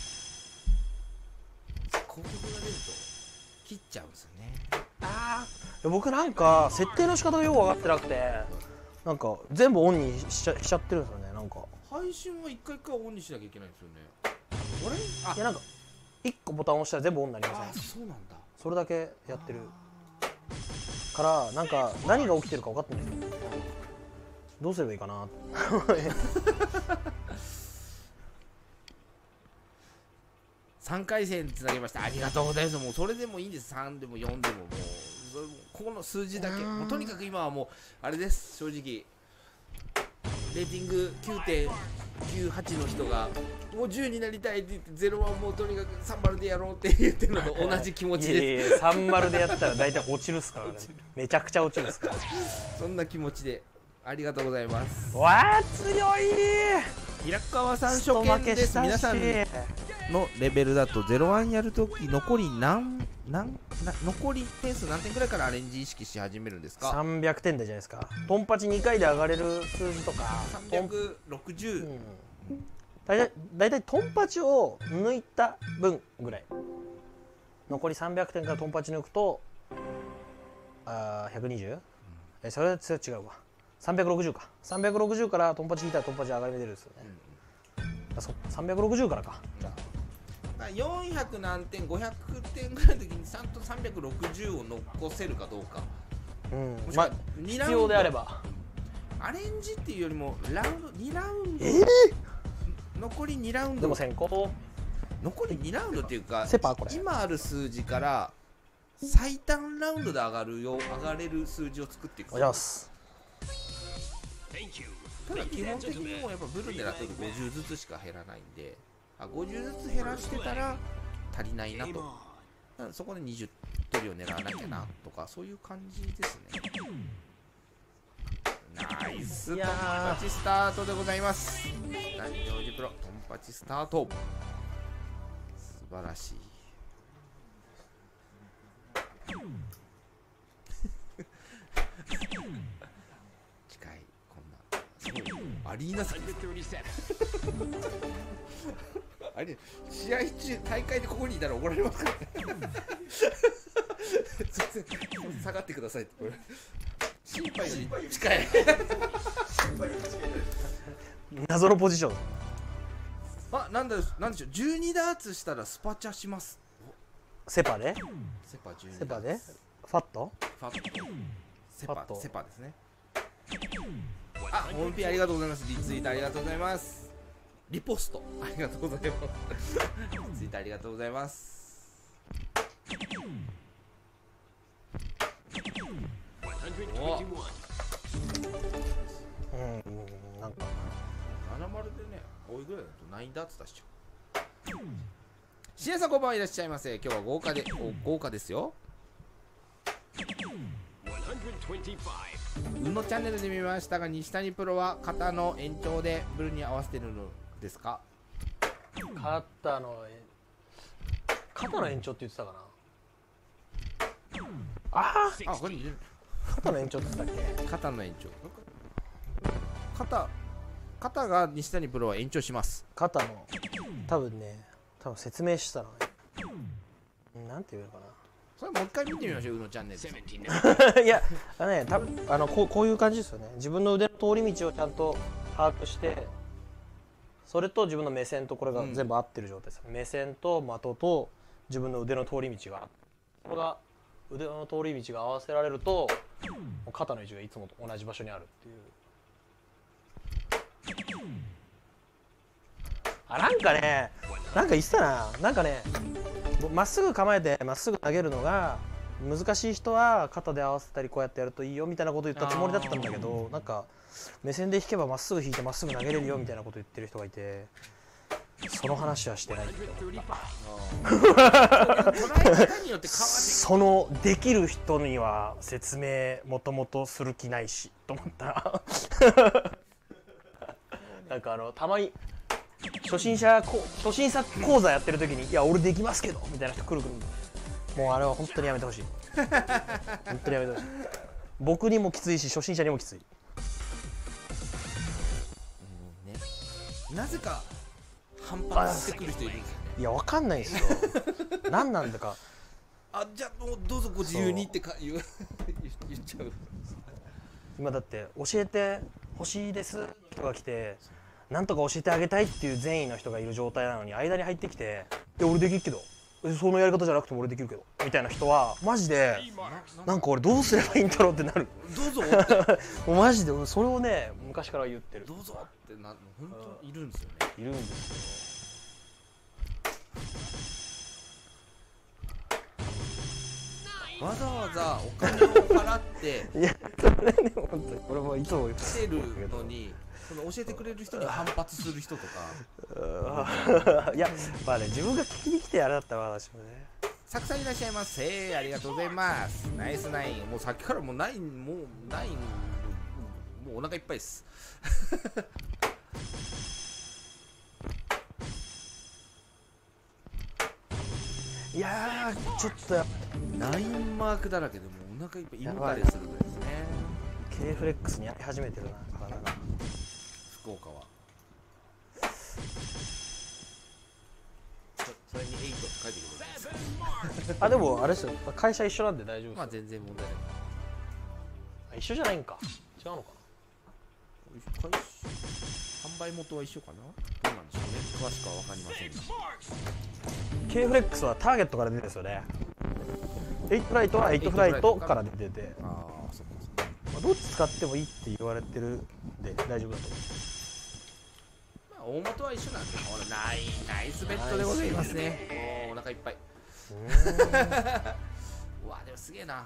広告が出ると切っちゃうんですよね。 ああ、僕なんか設定の仕方がよく分かってなくて、なんか全部オンにしちゃ、しちゃってるんですよね。なんか配信は一回一回オンにしなきゃいけないんですよね。あれ？ いや、なんかいっこボタンを押したら全部オンになりまあ、 せん。 そうなんだ。 それだけやってるからなんか何が起きてるか分かってないんですよ。どうすればいいかな。 さんかい戦つなげました。ありがとうございます。もうそれでもいいんです。さんでもよんでももうそれもここの数字だけ。もうとにかく今はもうあれです。正直レーティング きゅうてんきゅうはち の人がもうじゅうになりたいって言ってゼロはもうとにかくさんじゅうでやろうって言ってるのと同じ気持ちです。 いやいや、さんじゅうでやったら大体落ちるっすからね。めちゃくちゃ落ちるっすから。 そんな気持ちでありがとうございます。 わあ、強い。 平川さん初見です。皆さんのレベルだとゼロワンやるとき残り何何な残り点数何点くらいからアレンジ意識し始めるんですか？ さんびゃくてん台じゃないですか。トンパチにかいで上がれる数字とかさんびゃくろくじゅう、 うん、だいたいだいたいトンパチを抜いた分ぐらい、残りさんびゃくてんからトンパチ抜くとあー ひゃくにじゅう、うん、えそれは違うわ。さんびゃくろくじゅうか。さんびゃくろくじゅうからトンパチ引いたらトンパチ上がり出るんですよね。うん、あ、そさんびゃくろくじゅうからか。じゃあよんひゃく何点ごひゃくてんぐらいの時にちゃんとさんびゃくろくじゅうを残せるかどうか。 うん、 もしくはまあにラウンド必要であればアレンジっていうよりもラウンドにラウンド、 えー、 残りにラウンドでも先行残りにラウンドっていうかセパこれ今ある数字から最短ラウンドで上がるよ上がれる数字を作っていく。 おはようございます。 ただ基本的にもうやっぱブル狙ってるとごじゅうずつしか減らないんで、 あごじゅうずつ減らしてたら足りないなと。だからそこでにじゅう取りを狙わなきゃなとか、そういう感じですね。ナイストンいやーパチスタートでございます。男女ジプロトンパチスタート、素晴らしい。近い、こんなすごいアリーナ席あれ試合中大会でここにいたら怒られますからね全然下がってくださいってこれ心配より近い謎のポジション。 あ、なんだなんでしょう、じゅうにダーツしたらスパチャします。 セパでセパじゅうにセパでダーツファットファットセパファットセパですね。あ、ホームピーありがとうございます。リツイートありがとうございます。リポストありがとうございますリツイートありがとうございます。おうんなんかななじゅうでね、多いぐらいだとナインダーツ出しちゃう。シエさんこんばんはいらっしゃいませ。今日は豪華でお豪華ですよ。運のチャンネルで見ましたが、西谷プロは肩の延長でブルに合わせてるのですか？ 肩のえ肩の延長って言ってたかな。あああ、これ肩の延長って言ってたっけ。 肩の延長。肩肩が西谷プロは延長します。 肩の多分ね多分説明したのなんて言うのかそれもう一回見てみましょう、うのチャンネル。 ないやあのね多分あのこうこういう感じですよね。自分の腕の通り道をちゃんと把握してそれと自分の目線とこれが全部合ってる状態です、うん、目線と的と自分の腕の通り道がこれが腕の通り道が合わせられると肩の位置がいつもと同じ場所にあるっていう。あなんかねなんか言ってたな。なんかねまっすぐ構えてまっすぐ投げるのが難しい人は肩で合わせたりこうやってやるといいよみたいなこと言ったつもりだったんだけど、なんか目線で引けばまっすぐ引いてまっすぐ投げれるよみたいなこと言ってる人がいて、その話はしてないって思ったそのできる人には説明もともとする気ないしと思ったなんかあのたまに初心者こ初心者講座やってる時に「いや俺できますけど」みたいな人来るくるもうあれは本当にやめてほしい本当にやめてほしい。僕にもきついし初心者にもきつい、 うんね、なぜか反発してくる人いるんですよね。 いやわかんないですよ何なんだか。 あ、じゃあもうどうぞご自由にってか言う言っちゃう。 今だって教えてほしいです人が来てなんとか教えてあげたいっていう善意の人がいる状態なのに間に入ってきて「いや俺できるけどそのやり方じゃなくても俺できるけど」みたいな人はマジでなんか俺どうすればいいんだろうってなる。 どうぞってもうマジで俺それをね昔から言ってる。 どうぞってなるの本当いるんですよね。 いるんですわざわざお金を払ってよ。いやそれね本当に俺もいつも言来てるのに、その教えてくれる人に反発する人とか。 いやまあね自分が聞きに来てあれだったら私もね。 サクさんいらっしゃいませ。ありがとうございます。ナイスナイン。もうさっきからもうナインもうナインもうお腹いっぱいです。 いやーちょっとやナインマークだらけでもうお腹いっぱい胃もたれするぐらいですね。 K フレックスにやり始めてるな体が。 福岡はそ, それにエイトって書いてくれるんですあでもあれですよ会社一緒なんで大丈夫ですよ。 まあ全然問題ない。 あ一緒じゃないんか違うのか会社販売元は一緒かな。どうなんでしょうね、詳しくは分かりませんが。 な。K フレックスはターゲットから出てるんですよね。エイトフライトはエイトフライトから出てて、 ああそっかそっか。 まあ、どっち使ってもいいって言われてるんで大丈夫だと思う。 まあ大元は一緒なんで、ほらナインナイスベッドでございますね。もうお腹いっぱい。うわでもすげえな。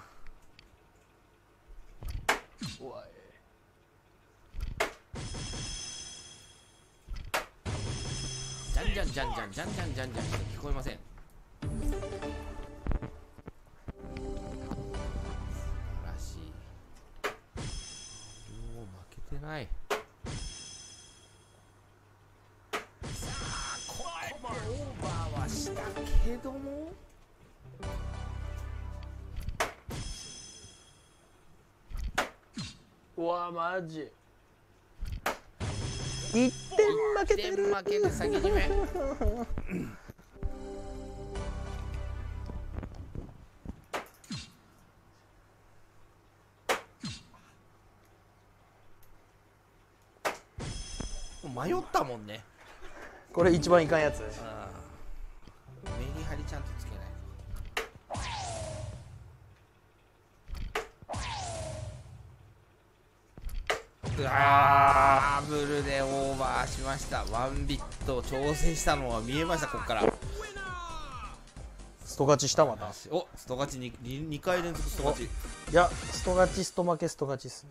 うわじゃんじゃんゃんじゃんじゃんじゃんじゃんじゃんじゃんしか聞こえません。素晴らしい。もう負けてない。さあここもオーバーはしたけども、 うわマジいってん負けてる。 負けて先締め。迷ったもんね。 これ一番いかんやつ。 メリハリちゃんとつけないと。うわー、ブルでオーバーしました。ワンビット調整したのは見えました。ここからスト勝ちしたまた。 おスト勝ち 2, 2回連続スト勝ち。 いやスト勝ちスト負けスト勝ちっすね。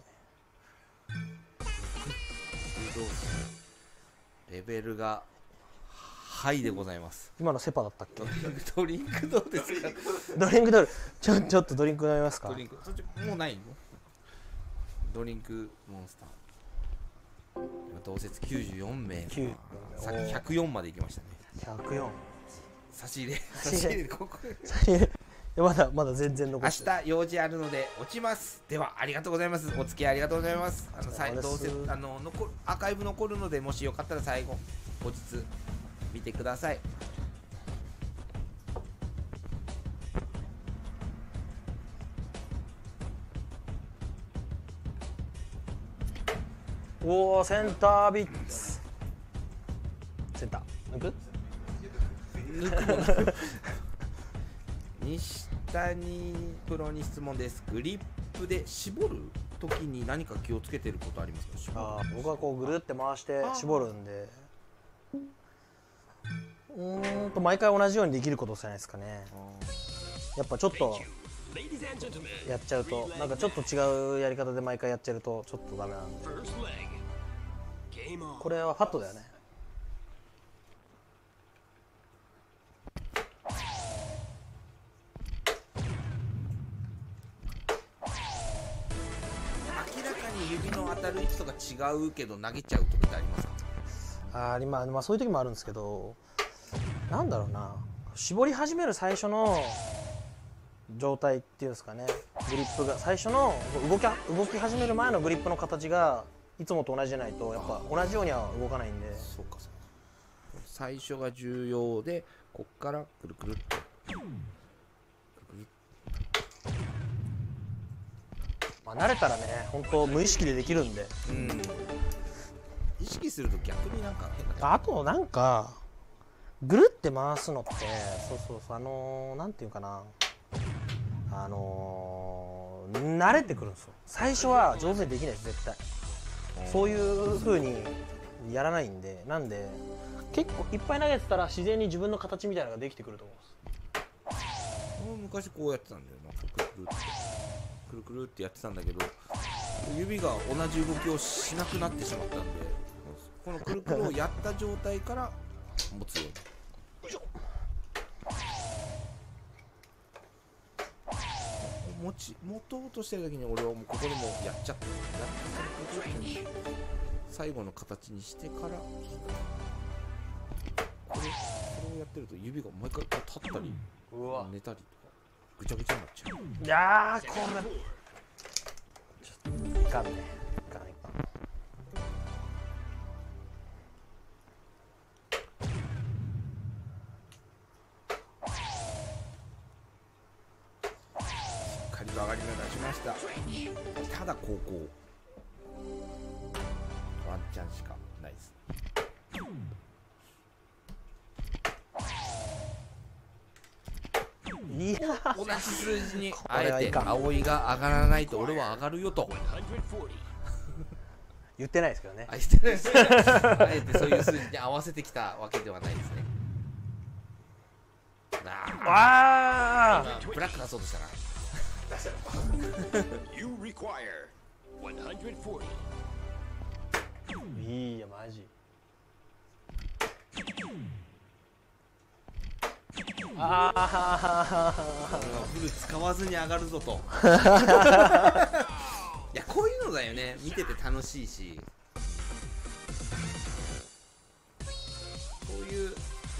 レベルがハイでございます。 今のセパだったっけ？ ドリンクどうですか？ ドリンクドルちょちょっとドリンク飲みますか？ ドリンクそっちもうないの？ドリンクモンスター。今同説きゅうじゅうよんめい。さっきひゃくよんまで行きましたね。 ひゃくよん。 差し入れ差し入れここ差し入れまだまだ全然残明してる。 日用事あるので落ちます。ではありがとうございます。お付き合いありがとうございます。あのさいどうせあの残るアーカイブ残るので、もしよかったら最後後日見てください。 おおセンタービッツ。センター抜く？ 抜くも西谷プロに質問です。グリップで絞るときに何か気をつけてることありますか？絞るあー僕はこうぐるって回して絞るんで、うーんと毎回同じようにできることじゃないですかね。やっぱちょっと Ladies and gentlemen, やっちゃうとなんかちょっと違うやり方で毎回やっちゃうとちょっとダメなんで、 first leg. Game on. これはファットだよね。 明らかに指の当たる位置とか違うけど投げちゃうときってありますか？ あー今まあそういう時もあるんですけど、なんだろうな、絞り始める最初の状態っていうんですかね、グリップが最初の動き動き始める前のグリップの形がいつもと同じじゃないとやっぱ同じようには動かないんで。 そうかそうか。最初が重要で、こっからくるくるっとくるくるっまあ慣れたらね本当無意識でできるんで。 と、うん意識すると逆になんか変な。 あとなんかぐるって回すのってそうそうそうあのー、なんていうかな、あのー、慣れてくるんですよ。最初は上手にできないです絶対。そういう風にやらないんで、なんで結構いっぱい投げてたら自然に自分の形みたいなのができてくると思うんです。 俺昔こうやってたんだよな。くるくるってくるくるってやってたんだけど、指が同じ動きをしなくなってしまったんで、このくるくるをやった状態から持つように。持ち持とうとしてる時に俺はもうここでもうやっちゃってやって最後の形にしてから、これこれをやってると指が毎回こう立ったりうわ寝たりとかぐちゃぐちゃになっちゃう。 いやーこれちょっといかんねいかんいかん。 仮と上がり目出しました。ただ高校ワンチャンしかないです。 いやー同じ数字にこあえてれはいかん葵が上がらないと俺は上がるよと one forty. 言ってないですけどね。 あえてですねあえてそういう数字に合わせてきたわけではないですね。なあわあ今ブラック出そうとしたな。 You require one forty. いいやマジああ俺はフル使わずに上がるぞといやこういうのだよね、見てて楽しいし、こういう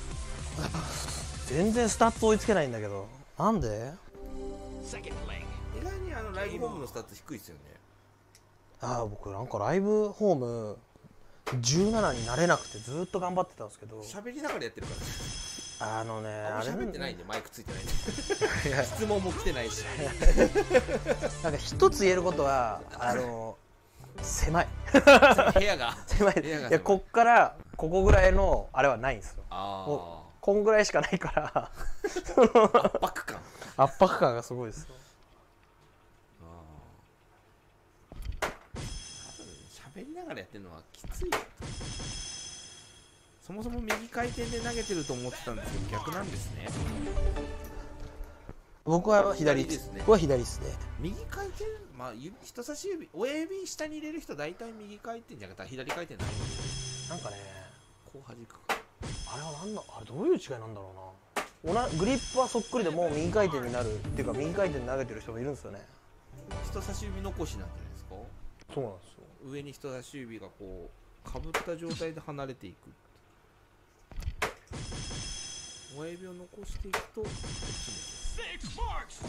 全然スタッツ追いつけないんだけど、なんで？ Second leg. 意外にあのライブホームのスタッツ低いですよね。 ああ、僕なんかライブホームじゅうななになれなくてずーっと頑張ってたんですけど、 喋りながらやってるからね。 あのね、 あんまあれ喋ってないんで、マイクついてないんで質問も来てないしなんか一つ言えることは、あの狭い部屋が狭い。 部屋が狭いいや、こっからここぐらいのあれはないんですよ。 あもうこんぐらいしかないからあ圧迫感圧迫感がすごいですよ。 喋りながらやってるのはきついよ。そもそも右回転で投げてると思ってたんですけど逆なんですね。 僕は左左ですね僕は左ですね。 右回転、まあ指人差し指親指下に入れる人大体右回転じゃなくて左回転だね。 なんかね、 こう弾くか。 あれはなんだ、あれどういう違いなんだろうな。おなグリップはそっくりでも右回転になるっていうか、右回転で投げてる人もいるんですよね。 人差し指残しなんじゃないですか。 そうなんですよ。 上に人差し指がこうかぶった状態で離れていく。親指を残していくとこっちに Six marks.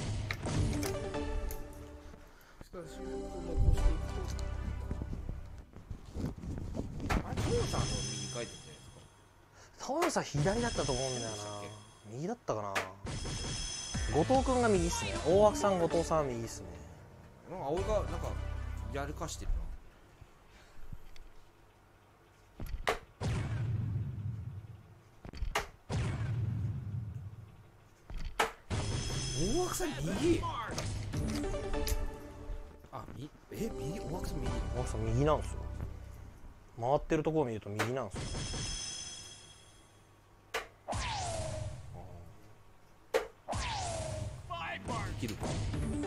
人差し指を残していくと、あれ、トヨさんの右回転じゃないですか。 タオルさん左だったと思うんだよな。右だったかな。後藤君が右っすね。大枠さん、後藤さんは右っすね。 なんか青井がなんかやるかしてるな。大枠さん右。あ、みえ右大枠さん右。 大枠さん右なんですよ。回ってるところを見ると右なんですよね。 できるか。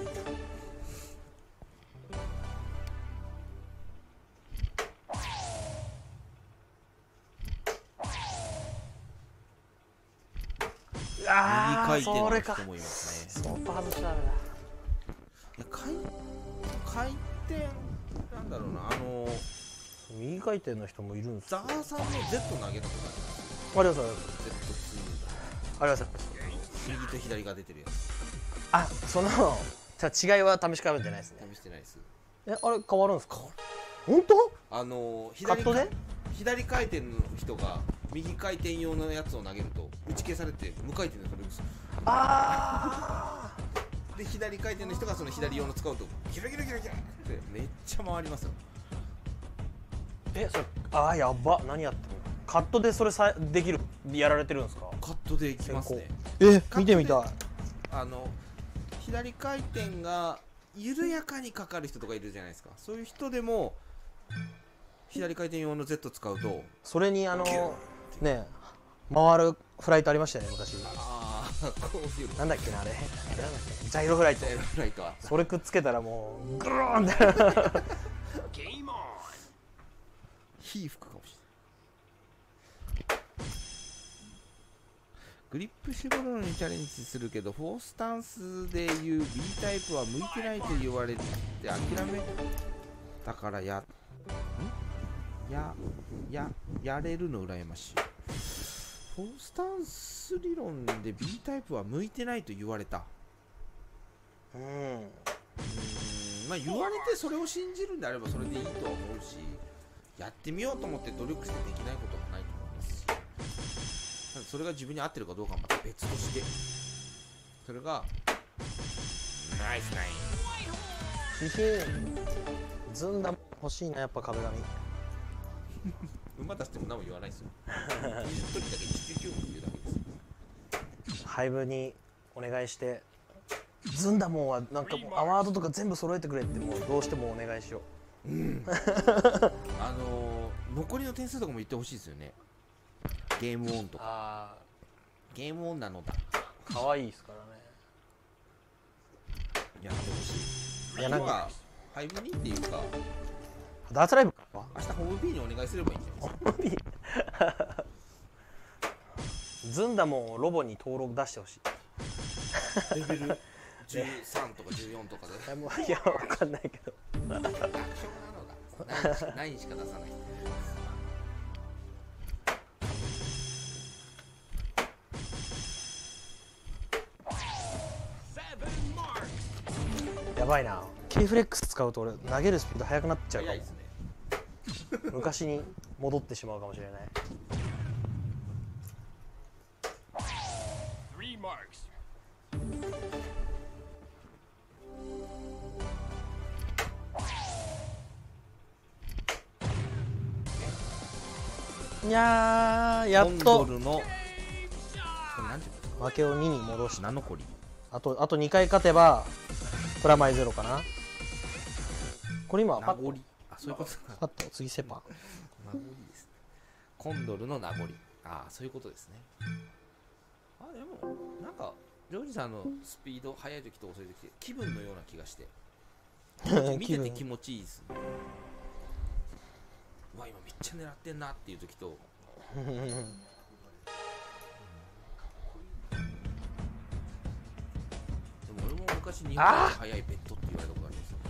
ああ、 右回転のそれか。 人もいますね。 相当外したらだ。 いや回回転なんだろうな、あの右回転の人もいるんですよ。 ザーさんの Z 投げたことありがとうございます。 ある。 ゼットツーありがとうございます。 右と左が出てるやつあ、そのじゃあ違いは試し比べてないですね。 試してないです。 え、あれ変わるんですか。本当？ あのカットで左回転の人が右回転用のやつを投げると打ち消されて無回転で取れるんですよ。 あで左回転の人がその左用の使うとギラギラギラギラってめっちゃ回りますよ。 ー。え、それあーやば。何やってるの。カットでそれさできるやられてるんですか。 カットでいきますね。 え、 見てみたい。 い。 あの左回転が緩やかにかかる人とかいるじゃないですか。そういう人でも左回転用の Z 使うと、 それにあのね回るフライトありましたよね昔。 ああこういうなんだっけなあれ。なんだっけジャイロフライト。 フライトはそれくっつけたらもうグローンって。 Game on. 火吹くかもしれない。グリップ絞るのにチャレンジするけど、フォースタンスでいう B タイプは向いてないと言われて諦めたからやんやややれるの羨ましい。フォースタンス理論で B タイプは向いてないと言われた。 うん。 うーん、まあ言われてそれを信じるんであればそれでいいとは思うし、やってみようと思って努力してできないことはないと思いますし、ただそれが自分に合ってるかどうかはまた別として、それがナイスナイン。 ひへずんだ欲しいなやっぱ壁紙。 馬出しても何も言わないですよ。にじゅっときだけいちきゅうきゅうも言うだけです。 廃部にお願いしてずんだもんはなんかもうアワードとか全部揃えてくれってもうどうしてもお願いしよう。 うんあのー、残りの点数とかも言ってほしいですよね。ゲームオンとかあゲームオンなのだあ可愛いですからね。 やってほしい。 いやなんかはハイブにっていうかダーツライブか。 明日ホーム B にお願いすればいいんじゃないですか。 ずんだもロボに登録出してほしい。 レベルじゅうさんとかじゅうよんとかでいやもういやわかんないけど。 楽勝なのだ。ナインしか出さない。 やばいな。K フレックス使うと俺投げるスピード速くなっちゃうかも。 早いですね。 昔に戻ってしまうかもしれない。 Three marks. いやーやっコンドとルのこれなんていう負けをにに戻しの？ナノコリ。 あとあとにかい勝てばプラマイゼロかな。これ今パッと名残。あ、そういうことか。 パッと次セパ。 名残ですね。コンドルの名残。ああ、そういうことですね。あ、でもなんかジョージさんのスピード速い時と遅い時気分のような気がして見てて気持ちいいですね。うわ、今めっちゃ狙ってんなっていう時とでも俺も昔日本が速いペットって言われたことありますよ。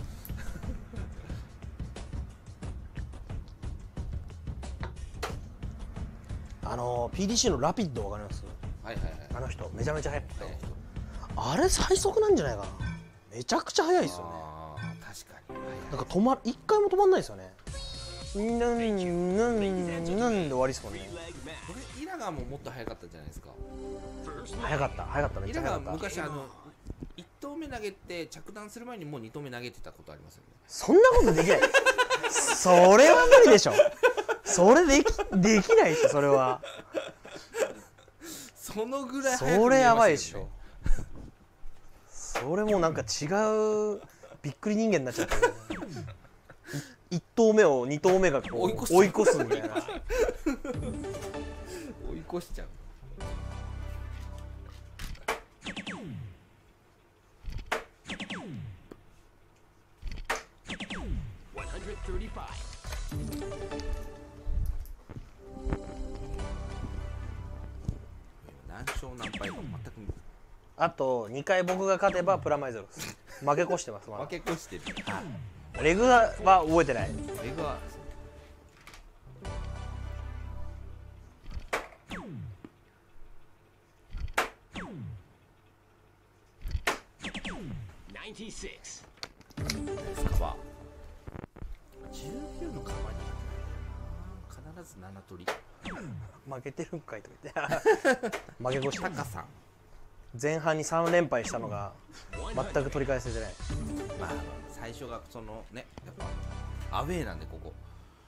あの ピーディーシー のラピッドわかります？ はいはいはい。 あの人めちゃめちゃ速い。 速い人。 あれ最速なんじゃないかな。めちゃくちゃ速いですよね。 ああ、確かに。 なんか止ま一回も止まんないですよね。なんなんなんで終わりですもんね。 これイラガンももっと速かったじゃないですか。 速かった速かっためっイラガンちゃ速かった。 昔あのいち投目投げて着弾する前にもうに投目投げてたことありますよね。 そんなことできない。それは無理でしょ。それできできないでしょそれは。 そのぐらい速く見えますよね。 それやばいでしょ。それもうなんか違うびっくり人間になっちゃってる。いち投目をに投目がこう追い越す追い越すみたいな。 追い越しちゃう。 one thirty-five. 何勝何敗か全くあとにかい僕が勝てばプラマイゼロです。負け越してます。まだ負け越してる。 レグは覚えてない。 レグは ninety-six. カバーじゅうきゅうのカバーに必ずなな取り。 負けてるんかいとか言って負け越してタカさん、 前半にさん連敗したのが全く取り返せてない。 まあ最初がそのねやっぱアウェーなんでここ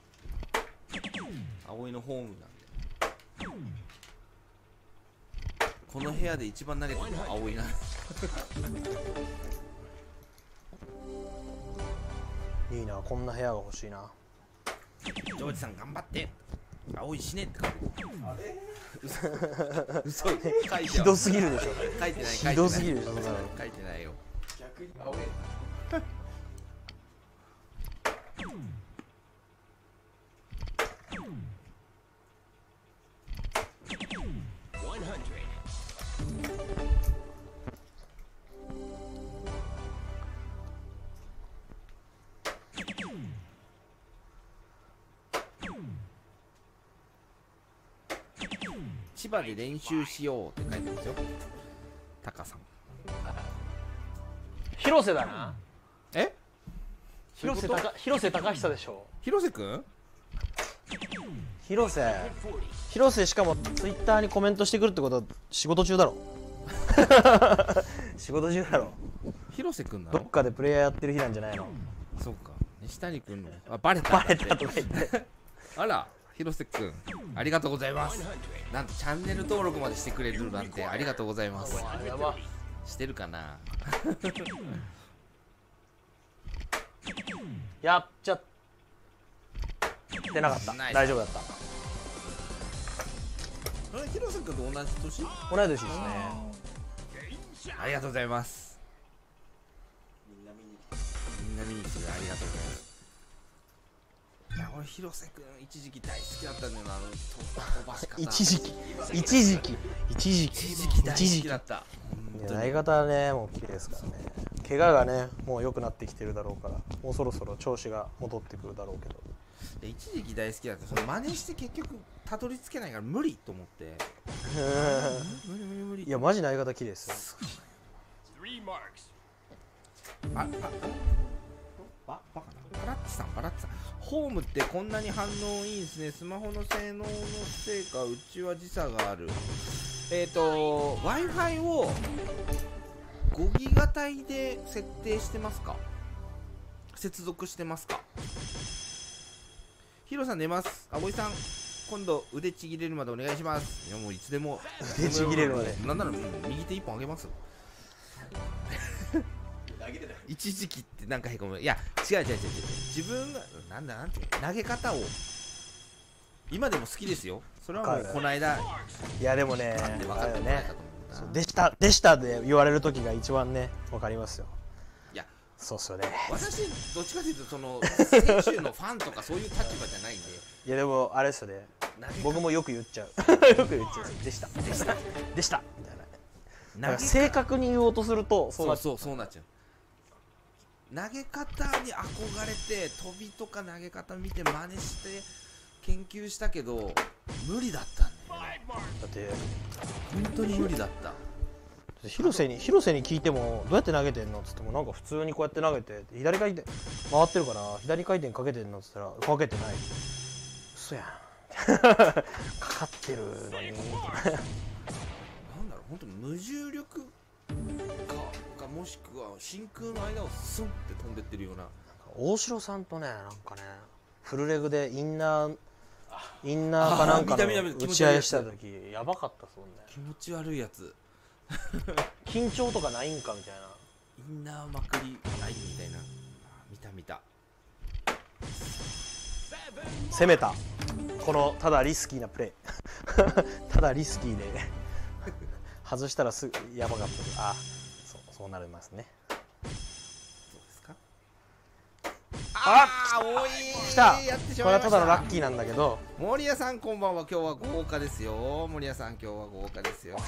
葵のホームなんでこの部屋で一番投げてるのは葵なんでいいな、こんな部屋が欲しいな。 ジョージさん頑張って葵死ねって書いてる。嘘書いてある。 ひどすぎるでしょ。 書いてない。 ひどすぎるでしょそんなの。 書いてないよ。 逆に青い。 one hundred. 千葉で練習しようって書いてますよ。タカさん。 広瀬だな。 え？ 広瀬たか広瀬隆久でしょ。 広瀬くん？ 広瀬広瀬しかもツイッターにコメントしてくるってことは仕事中だろ。仕事中だろ。 広瀬くんなの？ どっかでプレイヤーやってる日なんじゃないの。 そうか。西谷くんのあバレた。 バレたとか言って。 あら。広瀬くんありがとうございます。なんとチャンネル登録までしてくれるなんてありがとうございます。 やば。 してるかな。 やっちゃってなかった。 ナイス大丈夫だった。 あれ広瀬くんと同じ年？ 同い年ですね。 ありがとうございます。 みんな見に来みんな見に来てくれてありがとうございます。いや俺広瀬君一時期大好きだったんだよな、あの飛ばし方。 一時期一時期一時期一時期大好きだった。 いや相方はねもう綺麗ですからね。怪我がねもう良くなってきてるだろうから、もうそろそろ調子が戻ってくるだろうけど。 で一時期大好きだった。その真似して結局たどり着けないから無理と思って。無理無理無理。 いやマジな相方綺麗ですよ。 Three marks. ああババカな。バラッチさんバラッチさん。ホームってこんなに反応いいんですね。スマホの性能のせいかうちは時差がある。えっ、ー、と Wi-Fi をごギガ帯で設定してますか？接続してますか？ヒロさん寝ます。あおいさん今度腕ちぎれるまでお願いします。いやもういつでも腕ちぎれるまでなんならもう右手一本あげます。一時期ってなんかへこむ。いや違う違う違う違う、自分がなんだなんて投げ方を今でも好きですよ。それはもうこの間いやでもね分かあれねってもらえたと思うな。 でしたでしたで言われる時が一番ね分かりますよ。 いやそうっすよね。 私どっちかというとその選手のファンとかそういう立場じゃないんで。 いやでもあれですよね、僕もよく言っちゃうよく言っちゃうでしたでしたでしたみたいな。だから正確に言おうとするとそうそうそうなっちゃう。投げ方に憧れて飛びとか投げ方見て真似して研究したけど無理だったんだよね。 だって本当に無理だった。 広瀬に広瀬に聞いてもどうやって投げてんのっつってもなんか普通にこうやって投げて左回転回ってるから左回転かけてんのっつったらかけてない。嘘やんかかってるのに。 なんだろう本当に無重力かかもしくは真空の間をスンって飛んでってるような。 大城さんとねなんかねフルレグでインナーインナーかなんかの打ち合いした時やばかったそうね。 気持ち悪いやつ。 緊張とかないんかみたいな。 インナーまくりないみたいな。見た見た。 攻めたこのただリスキーなプレーただリスキーで外したらすぐやばかったあそうそうなりますね。 どうですか？ ああおい来たやってしこれはまいました。 ただのラッキーなんだけど。 森谷さんこんばんは。今日は豪華ですよ。森谷さん今日は豪華ですよ。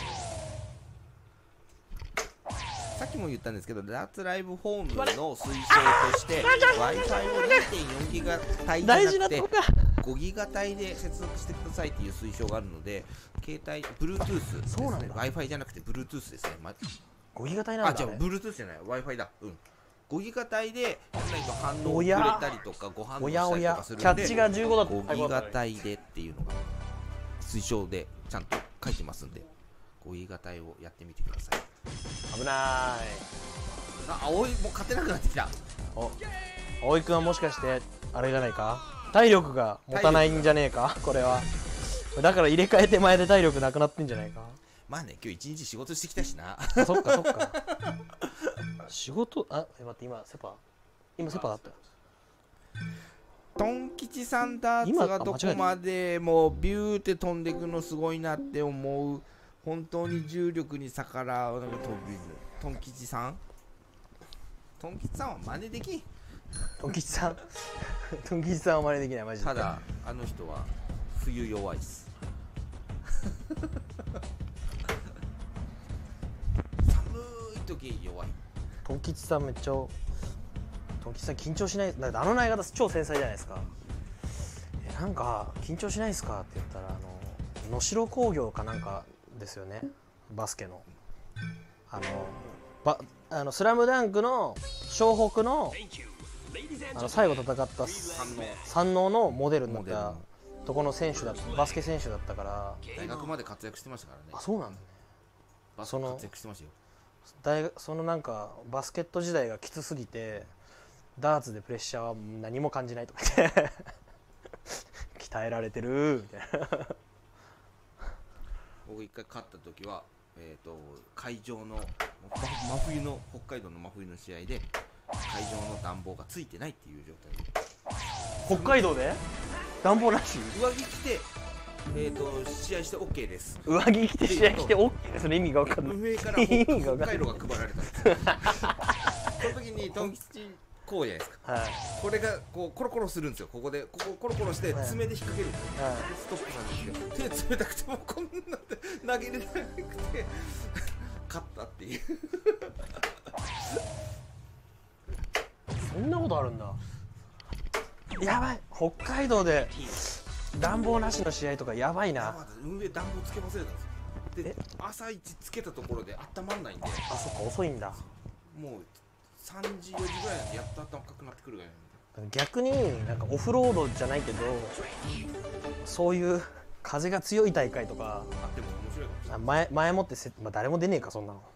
さっきも言ったんですけど、脱ライブホームの推奨として Wi-Fi を にてんよんギガ帯じゃなくてごギガ帯で接続してくださいっていう推奨があるので、携帯 Bluetooth ですね。Wi-Fi じゃなくて Bluetooth ですね。ま、 ごギガ帯なんだ。 あ、違う Bluetooth じゃない Wi-Fi だ。うん。ごギガ帯でやらないと反応遅れたりとかご反応したりとかするので、 キャッチがじゅうごだった。 ごギガ帯でっていうのが推奨でちゃんと書いてますんで、ごギガ帯をやってみてください。 危ない。 あ、葵もう勝てなくなってきた。 お葵くんはもしかしてあれじゃないか、体力が持たないんじゃねえかこれは。だから入れ替えて前で体力なくなってんじゃないか。 まあね、今日一日仕事してきたしな。 そっかそっか仕事、あ、え待って今セパ今セパだったよ。 トン吉さんダーツがどこまでもビューって飛んでいくのすごいなって思う。本当に重力に逆らう飛びトン吉さんトン吉さんは真似できん。 トン吉さんトン吉さんは真似できないマジで。 ただあの人は冬弱いっす。寒い時弱い。 トン吉さんめっちゃトン吉さん緊張しない。だってあの投げ方超繊細じゃないですか。えなんか緊張しないですかって言ったらあの能代工業かなんかですよね、バスケのあのばあのスラムダンクの湘北のあの最後戦った山王のモデルになったとこの選手だったバスケ選手だったから。 大学まで活躍してましたからね。 あ、そうなんだね。 バスケ活躍してましたよ。 大学そのなんかバスケット時代がきつすぎてダーツでプレッシャーは何も感じないとか言って鍛えられてるみたいな。 僕一回勝った時は、えー、と会場の真冬の北海道の真冬の試合で会場の暖房がついてないっていう状態で北海道で暖房なし上着着て、えー、と試合して OK です。 上着着て試合して OK その意味が分かんない。 上から北海道が配られたんですよ。その時にトン吉コこうじゃないですか。 はいこれがこうコロコロするんですよ。ここでここコロコロしてはい爪で引っ掛けるんですよ。 はでストップなんですよ。手冷たくてもこんなって投げれなくて勝ったっていう。 いそんなことあるんだ。やばい、北海道で暖房なしの試合とかやばいな。 運営暖房つけ忘れたんですよ。でえ朝一つけたところで温まんないんで、 あ、そっか、遅いんだ。 もうさんじよじぐらいなんでやっと暖かくなってくるぐらいなんで。 逆になんかオフロードじゃないけど、そういう風が強い大会とかあっても面白いかもしれない。 あ前前もってせ、まあ、誰も出ねえかそんなの。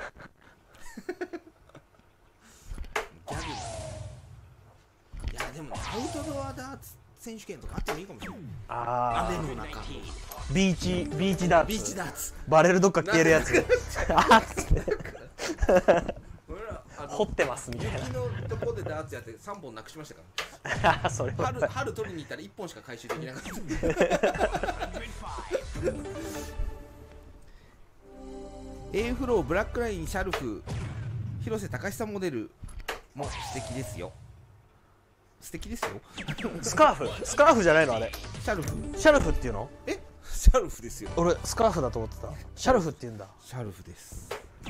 ギャグいやでもね、アウトドアダーツ選手権とかあってもいいかもしれない。 あ雨の中ービーチビーチダーツ、 ビーチダーツ。 バレルどっか消えるやつ。あっつって俺らあの掘ってますみたい雪のとこでダーツやってさんぼんなくしましたかな。それら。 は春春取りに行ったらいっぽんしか回収できなかった。A フローブラックラインシャルフ広瀬隆久モデルも素敵ですよ。素敵ですよ。 スカーフスカーフじゃないのあれ。 シャルフシャルフっていうの？ えシャルフですよ。 俺スカーフだと思ってた。シャルフって言うんだ。 シャルフです。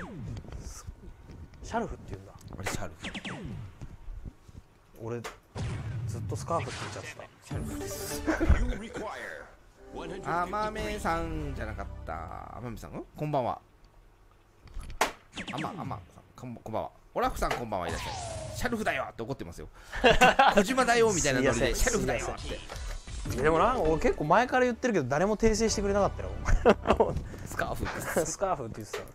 シャルフって言うんだ。 あれシャルフ。 俺ずっとスカーフって言っちゃってシャルフです。 You require one hundred fifty あまめさんじゃなかった。あまめさん、んこんばんは。あまあまさんこんこんばんは。オラフさんこんばんはいらっしゃい。シャルフだよって怒ってますよ。小島だよみたいなノリでシャルフだよって。 た。でもな、俺結構前から言ってるけど誰も訂正してくれなかったよ。 スカーフです。 スカーフって言ってた。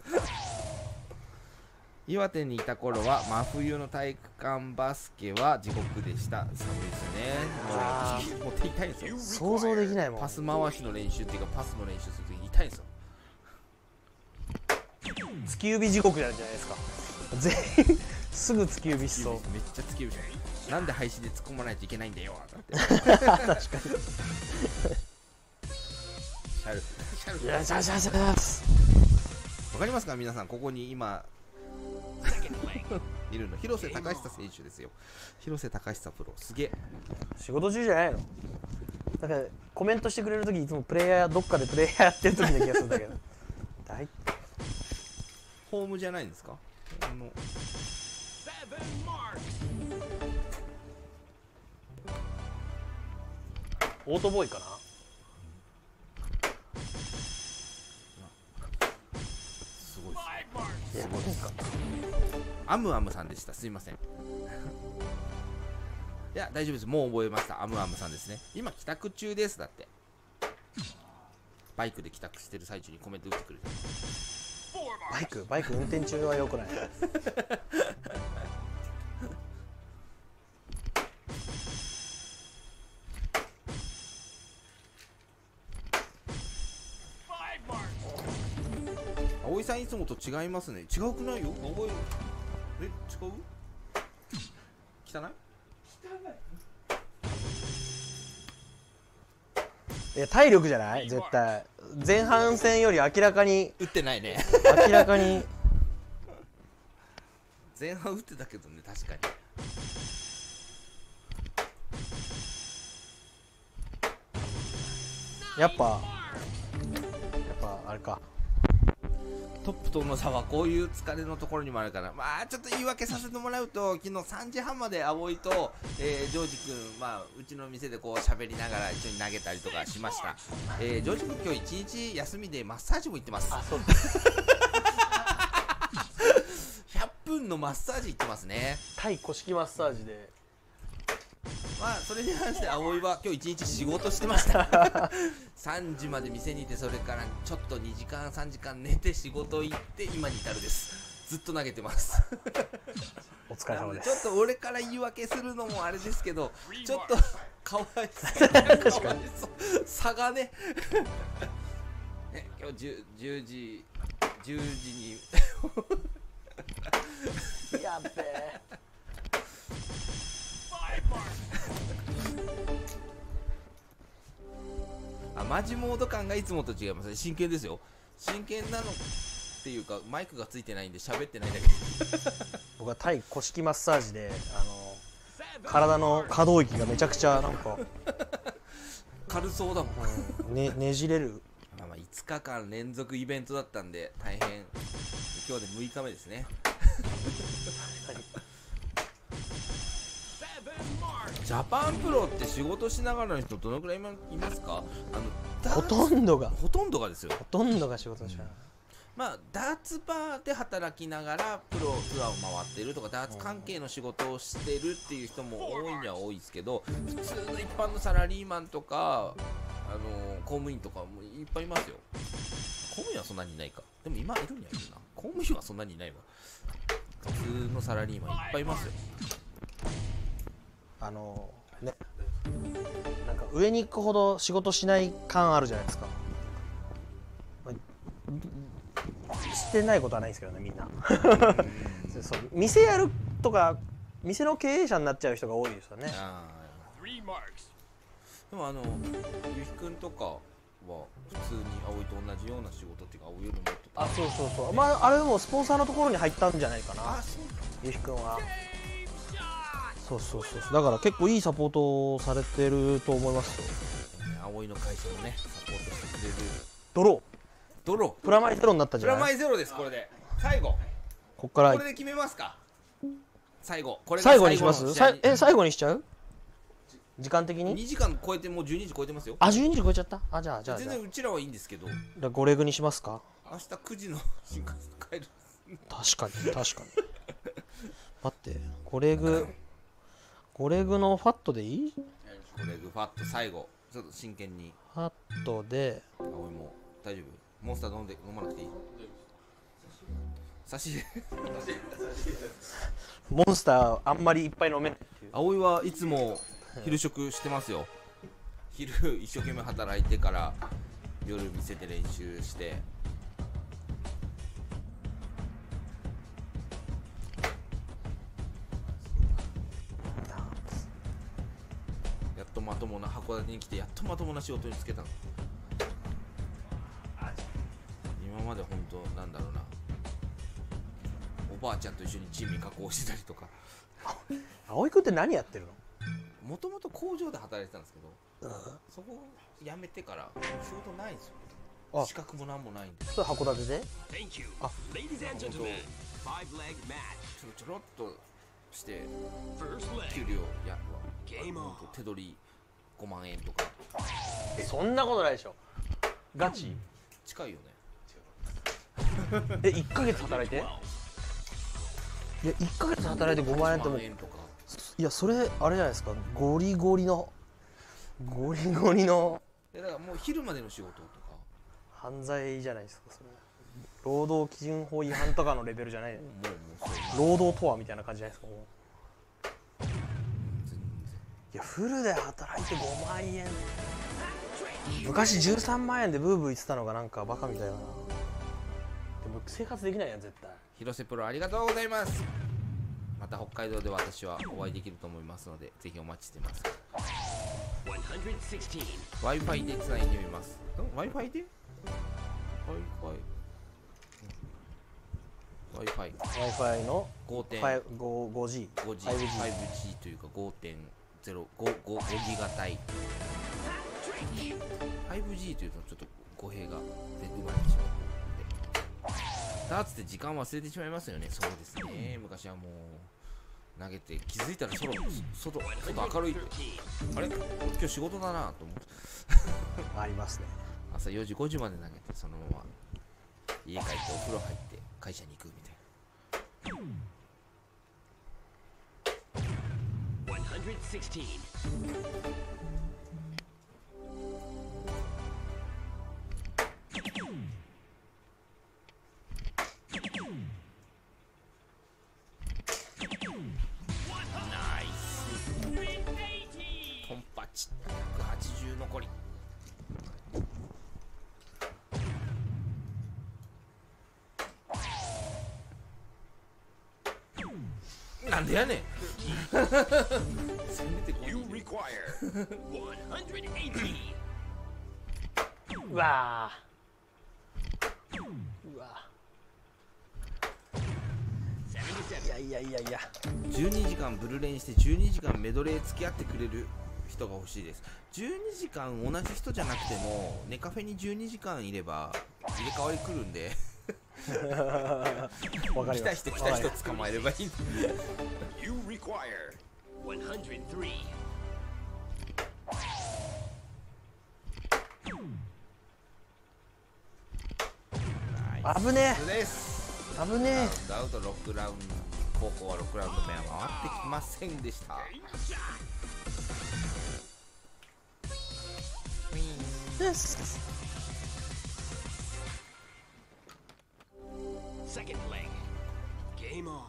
岩手にいた頃は真冬の体育館バスケは地獄でした。寒いですよね。 あもうもう手痛いんですよ。 想像できないもん。 パス回しの練習っていうかパスの練習するとき痛いんですよ。 突き指地獄なんじゃないですか。全員すぐ突き指しそう。 めっちゃ突き指しなんで配信で突っ込まないといけないんだよだって。 確かに。 シャルフシャルフいや、じゃじゃじゃじゃ。 わかりますか皆さん、ここに今いるの広瀬隆久選手ですよ。広瀬隆久プロすげえ。 仕事中じゃないの？だからコメントしてくれるときいつもプレイヤーどっかでプレイヤーやってるときな気がするんだけど。大ホームじゃないんですか？あの seven marks. オートボーイかな。 すごいです。 Five marks. いや、もうなんかアムアムさんでした。すいません。いや大丈夫です。もう覚えました。アムアムさんですね。今帰宅中ですだって。バイクで帰宅してる最中にコメント打ってくれて。 Four バ marks. イクバイク運転中は良くない。 Five marks. 葵さんいつもと違いますね。違うくないよ。覚ええ違う？汚い？ いや、体力じゃない絶対。前半戦より明らかに打ってないね。 明らかに。 前半打ってたけどね、確かに。 やっぱやっぱあれか。 トップとの差はこういう疲れのところにもあるから、まあちょっと言い訳させてもらうと、昨日さんじはんまで葵と、えー、ジョージ君、まあうちの店でこう喋りながら一緒に投げたりとかしました。えー、ジョージ君今日一日休みでマッサージも行ってます。 あ、そうひゃっぷんのマッサージ行ってますね。 対古式マッサージで。 まあそれに関して葵は今日一日仕事してましたさんじまで店にいて、それからちょっとにじかんさんじかん寝て仕事行って今に至るです。ずっと投げてますお疲れ様でちょっす。 と俺から言い訳するのもあれですけど、ちょっとかわいそうかわいそう差がねね今日 10, 10時じゅうじにやっべえ。 あ、マジモード感がいつもと違いますね。真剣ですよ。真剣なのっていうかマイクがついてないんで喋ってないだけ僕は対古式マッサージであの体の可動域がめちゃくちゃなんか、 軽そうだもん。 ね、ねじれる。 まあまあいつかかん連続イベントだったんで大変。今日でむいかめですね。ジャパンプロって仕事しながらの人どのくらいいますか？あのほとんどがほとんどがですよ。 ほとんどが仕事の人。 まあダーツバーで働きながらプロツアーを回っているとかダーツ関係の仕事をしてるっていう人も多いには多いですけど、普通の一般のサラリーマンとかあの公務員とかもいっぱいいますよ。公務員はそんなにいないか。でも今いるんやけどな。公務員はそんなにいないわ。普通のサラリーマンいっぱいいますよ。 あのね、なんか上に行くほど仕事しない感あるじゃないですか。してないことはないんですけどね、みんな。そう、店やるとか店の経営者になっちゃう人が多いですよね。 あ Three marks. でもあのゆひくんとかは普通に葵と同じような仕事っていうか葵よりもっとあ、そうそうそう。まああれでもスポンサーのところに入ったんじゃないかな。 あそうゆひくんは。そうそうそうそう。だから結構いいサポートをされてると思いますよ。 ね葵の会社もねサポートしてくれるドロー。 ドロプラマイゼロになったープじゃない。 ラマイゼロです。これで最後こっからこれで決めますか。最後これが最後にします。さ最後の試合にいえ最後にしちゃう？時間的に？ にじかん超えてもうじゅうにじ超えてますよ。 あ、じゅうにじ超えちゃった。あ、じゃあじゃあじ全ゃあ。 然うちらはいいんですけど、 じゃあごレグにしますか。 明日くじの新幹線帰る。 確かに確かに。待って、ごレグごレグのファットでいい？ これグファッと最後ちょっと真剣に。 ファットで葵も大丈夫？モンスター飲んで飲まなくていい？差し入れモンスターあんまりいっぱい飲めないっていう。 葵はいつも昼食してますよ。昼一生懸命働いてから夜店で練習してやっとまともな函館に来てやっとまともな仕事に就けたの。今まで本当なんだろうな、おばあちゃんと一緒に珍味加工してたりとか。 葵くんって何やってるの？ もともと工場で働いてたんですけど、そこ辞めてから仕事ないんですよ。 あ資格もなんもないんで、 それ函館で？ Thank you. Ah. Ladies and gentlemen, five leg match. ちょろちょろっとして First 給 leg. 料やゲームオンほんと手取りごまんえんとかそんなことないでしょ。ガチ？ 近いよね。 え、いっかげつ働いて？いや、いっかげつ働いてごまんえんってもう、 円とかいや、それあれじゃないですか。ゴリゴリのゴリゴリのでだからもう昼までの仕事とか犯罪じゃないですか。それ労働基準法違反とかのレベルじゃない。 もうもうそう労働とはみたいな感じじゃないですか。もう全いや、フルで働いてごまんえん、昔じゅうさんまんえんでブーブー言ってたのがなんかバカみたいだな。でも生活できないやん絶対。 広瀬プロありがとうございます。また北海道で私はお会いできると思いますのでぜひお待ちしてます。 one hundred sixteen. Wi-Fi でつないでみます。ん Wi-Fi で Wi-Fi Wi-Fi Wi-Fi のごてんごジー、 ごジー、 ファイブジーファイブジー というか ごてんゼロ、ご、ご、ごギガ帯 ファイブジー というとちょっと語弊が出て生まれてしまうので、ダーツって時間忘れてしまいますよね。そうですね、昔はもう投げて気づいたら外外外明るいってあれ今日仕事だなと思ってありますね。 朝よじごじまで投げてそのまま家帰ってお風呂入って会社に行くみたいな。 one hundred sixteen. ナイストンパチひゃくはちじゅう残り。なんでやねんせめて You ごじゅう require one hundred eighty. うわーうわ seventy-six. いやいやいやいやじゅうにじかんブルレイにしてじゅうにじかんメドレー付き合ってくれる人が欲しいです。じゅうにじかん同じ人じゃなくてもネカフェにじゅうにじかんいれば入れ替わり来るんでわかります来た人来た人捕まえればいい。 You require one hundred three. 危ねそうです。 え危ねえダウトろくラウンド、高校はろくラウンド目は回ってきませんでした。 です Second leg. Game on.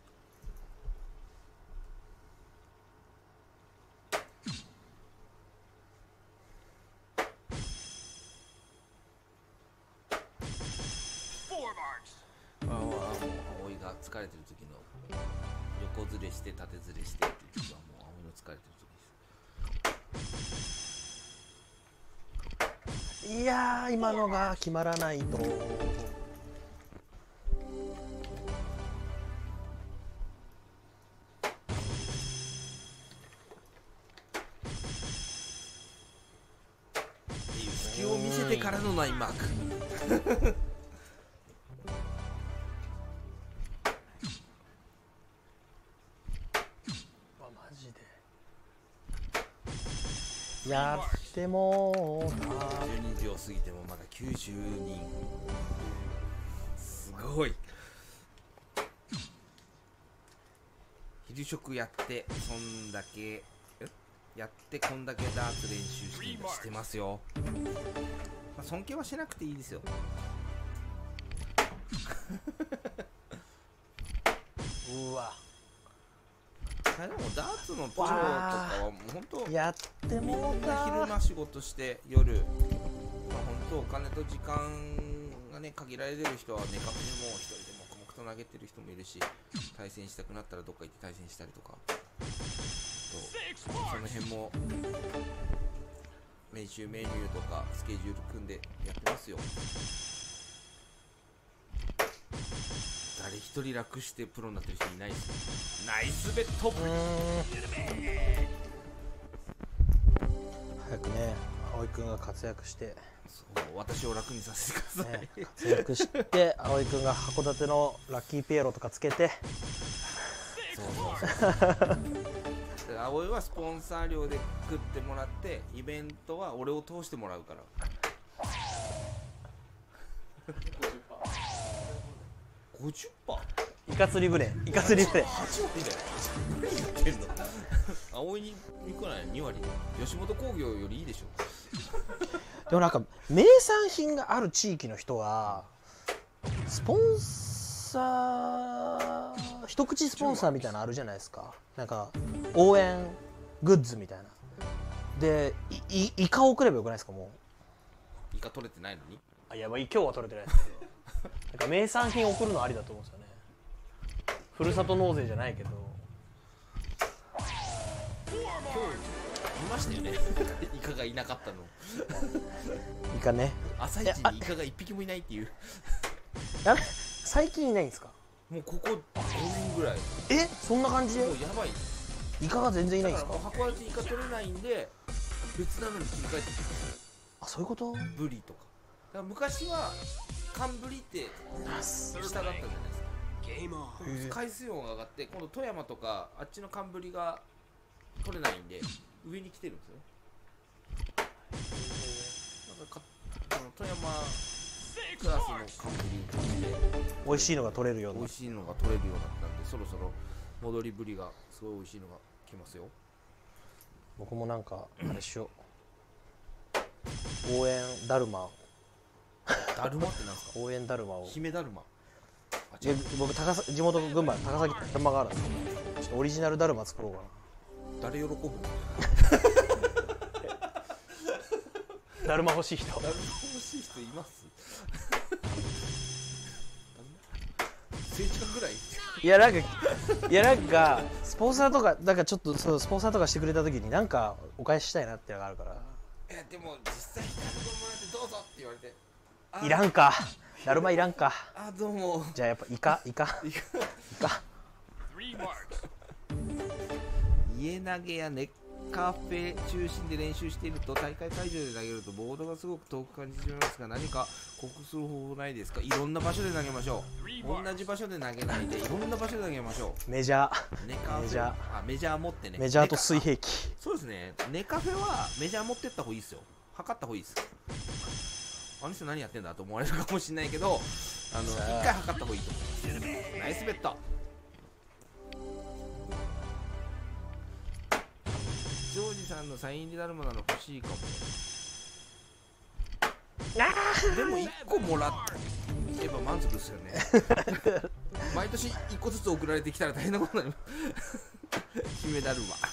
Four marks. ああもう葵が疲れてる時の横ずれして縦ずれしてっていう時はもう葵の疲れてる時です。 いやー今のが決まらないとっていう隙を見せてからのナインマーク。 マジでやってもうたじゅうにじを過ぎてもまだきゅうじゅうにん。すごい。昼食やってそんだけえやってこんだけダーツ練習してしてますよ。まあ、尊敬はしなくていいですよ。 うわあでもダーツのプロとかはもう本当やってみもうんたな昼間仕事して夜、まあ、本当お金と時間がね限られてる人は寝かせでも一人で黙々と投げてる人もいるし、対戦したくなったらどっか行って対戦したりとかとその辺も練習メニューとかスケジュール組んでやってますよ。誰一人楽してプロになってる人いないですよ。ナイスベット。 うーん早くね葵くんが活躍して、 そう私を楽にさせてください、 ね、活躍して葵くんが函館のラッキーピエロとかつけてそうそうそう葵はスポンサー料で食ってもらってイベントは俺を通してもらうから。ごじゅっパーセント？ イカ釣り船イカ釣り船はち割だよ。何言ってんの。葵に行くないに割。吉本興業よりいいでしょ。 でもなんか名産品がある地域の人はスポンサー一口スポンサーみたいなのあるじゃないですか。なんか応援グッズみたいなでいいイカを送ればよくないですか。もイカ取れてないのに。 うあいや、まあ、今日は取れてないですけどなんか名産品送るのありだと思うんですよね。ふるさと納税じゃないけど見ましたよね。イカがいなかったの。 イカね朝一にイカが一匹もいないっていう。 やべ最近いないんですか。 もうここごねんぐらい。 えそんな感じでもうやばい。 イカが全然いないんだですか。 からもう函館イカ取れないんで別なのに切り替えてきてあそういうことブリとか。だから昔は寒ブリって下だったじゃないですか。 Game on. 海水温が上がって今度富山とかあっちの寒ブリが取れないんで上に来てるんですよ。なんかかあの富山クラスの寒ブリで美味しいのが取れるような美味しいのが取れるようになったんでそろそろ戻りブリがすごい美味しいのが来ますよ。 僕もなんかあれしよう応援だるまだるまってなんですか。 応援だるまを姫だるま。あ違でう。 僕高さ地元群馬高崎だるまがあるんですけどちょっとオリジナルだるま作ろうか誰喜ぶ。 なだるま欲しい人だるま欲しい人います。政治家ぐらい。 いやなんかいやなんかスポンサーとかなんかちょっとそうスポンサーとかしてくれた時になんかお返ししたいなっていうのがあるからいやでも実際にだるまもらってどうぞって言われてあいらんかだるまいらんかあどうもじゃあやっぱイカイカいかイカ家投げやネカフェ中心で練習していると大会会場で投げるとボードがすごく遠く感じてしまいますが、何か克服する方法ないですか？いろんな場所で投げましょう。同じ場所で投げないでいろんな場所で投げましょメジャーう。ネカフェメジャーあメジャー持ってね。 メジャーと水ネカ平器。 そうですね。ネカフェはメジャー持ってった方がいいですよ。測った方がいいです。あの人何やってんだと思われるかもしれないけど、あの一回測った方がいいと思います。ナイスベッド。ジョージさんのサイン入りだるまなの欲しいかも。でもいっこもらえば満足ですよね。毎年いっこずつ送られてきたら大変なことになります姫だるま。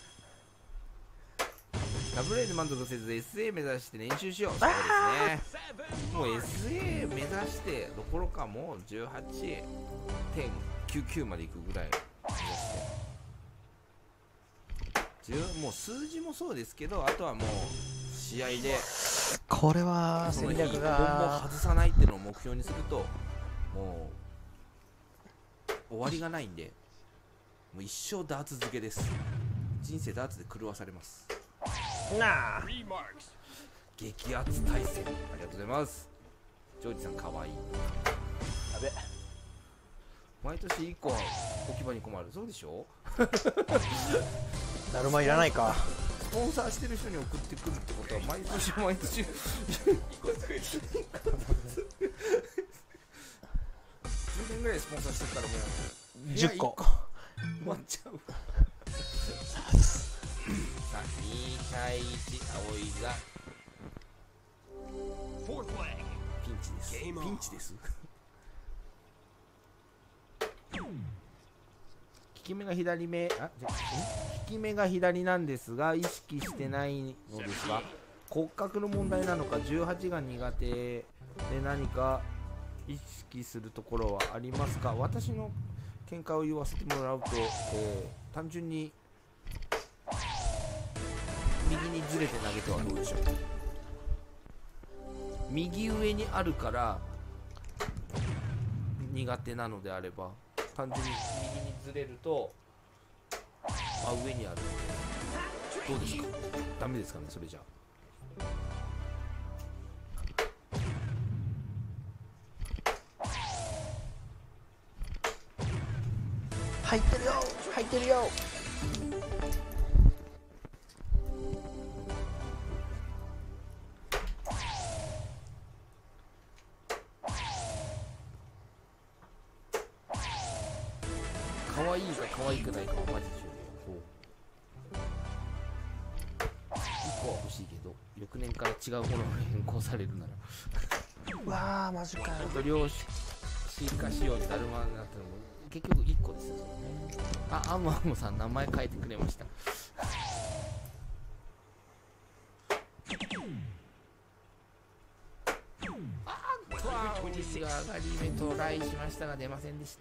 ダブル A で満足せず エスエー 目指して練習しよう。そうですね。もう エスエー 目指してどころかもう じゅうはちてんきゅうきゅう までいくぐらい目指して、もう数字もそうですけど、あとはもう試合でこれはその戦略日いっぽんもが外さないっていうのを目標にするともう終わりがないんで、もう一生ダーツ漬けです。人生ダーツで狂わされます。 なあ。 激アツ対戦ありがとうございます。ジョージさんかわいい。 やべ。 毎年いっこは置き場に困る。そうでしょ。 だるまいらないか。 スポンサーしてる人に送ってくるってことは毎年毎年じゅうねんぐらいスポンサーしてたらもうじゅっこ埋まっちゃう。さあに対いち青いがピンチです。ピンチです。利き目が左目、あ、じゃ利き目が左なんですが意識してないのですが、骨格の問題なのかじゅうはちが苦手で何か意識するところはありますか？私の見解を言わせてもらうと、えー、単純に右にずれて投げてはどうでしょう。右上にあるから苦手なのであれば、単純に右にずれると真上にある。どうですか？ダメですかね、それじゃ入ってるよ入ってるよ。 可愛いか可愛くないかはマジ重要。いっこは欲しいけど翌年から違うものが変更されるならうわーマジかよ。 ちょっと量子化仕様にだるまになったのも結局いっこですよね。あ、アムアムさん名前変えてくれました。あーっとは青いが上がり目トライしましたが出ませんでした。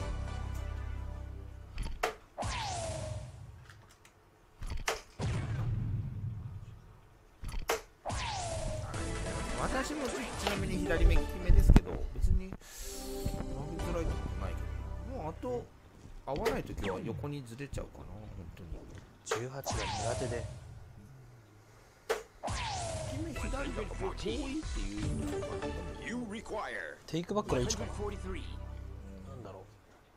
私もちなみに左目利き目ですけど別に投げづらいことないけど、もうあと合わないときは横にずれちゃうかな。本当にじゅうはちが苦手で利き目左目がまあ遠いっていう意味なのかな。 テイクバックの位置かな。なんだろ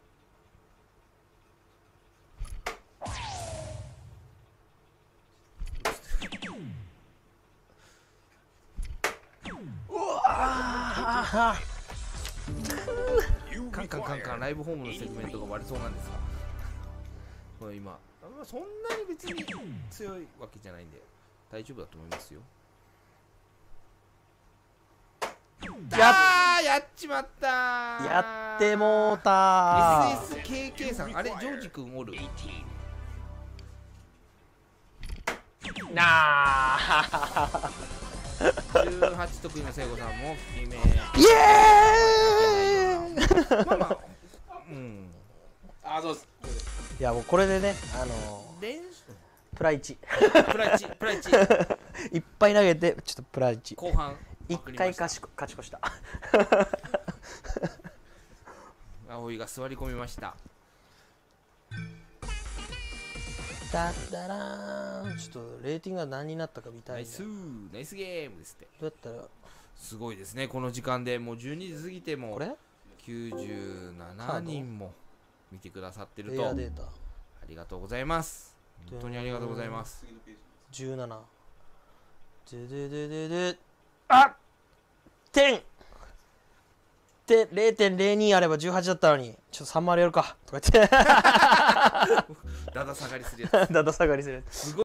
う。うわカンカンカンカンライブホームのセグメントが割れそうなんですが、これ今そんなに別に強いわけじゃないんで大丈夫だと思いますよ。 やあーやっちまったー。 やってもうたー。 エスエスケーケー さん、あれジョージ君おる。 なあじゅうはち得意の聖子さんも決め。 イエーイまあまあうんあ、そうです。 いやもうこれでね、あのー、 練習プラいちプライチプライチいっぱい投げてちょっとプラいち後半いっかい勝ち勝ち越した葵が座り込みました。 だったらーんちょっとレーティングが何になったか見たいね。 ナイスーナイスゲームですって。 どうやったらすごいですね、この時間でもうじゅうにじ過ぎてもこれきゅうじゅうななにんも見てくださってるレイとあヤーデータりがとうございます。本当にありがとうございます。 じゅうななででででであ点で れいてんれいに あればじゅうはちだったのにちょっとさんまるやるかとか言ってだだ下がりするやつ。 だだ下がりするすごい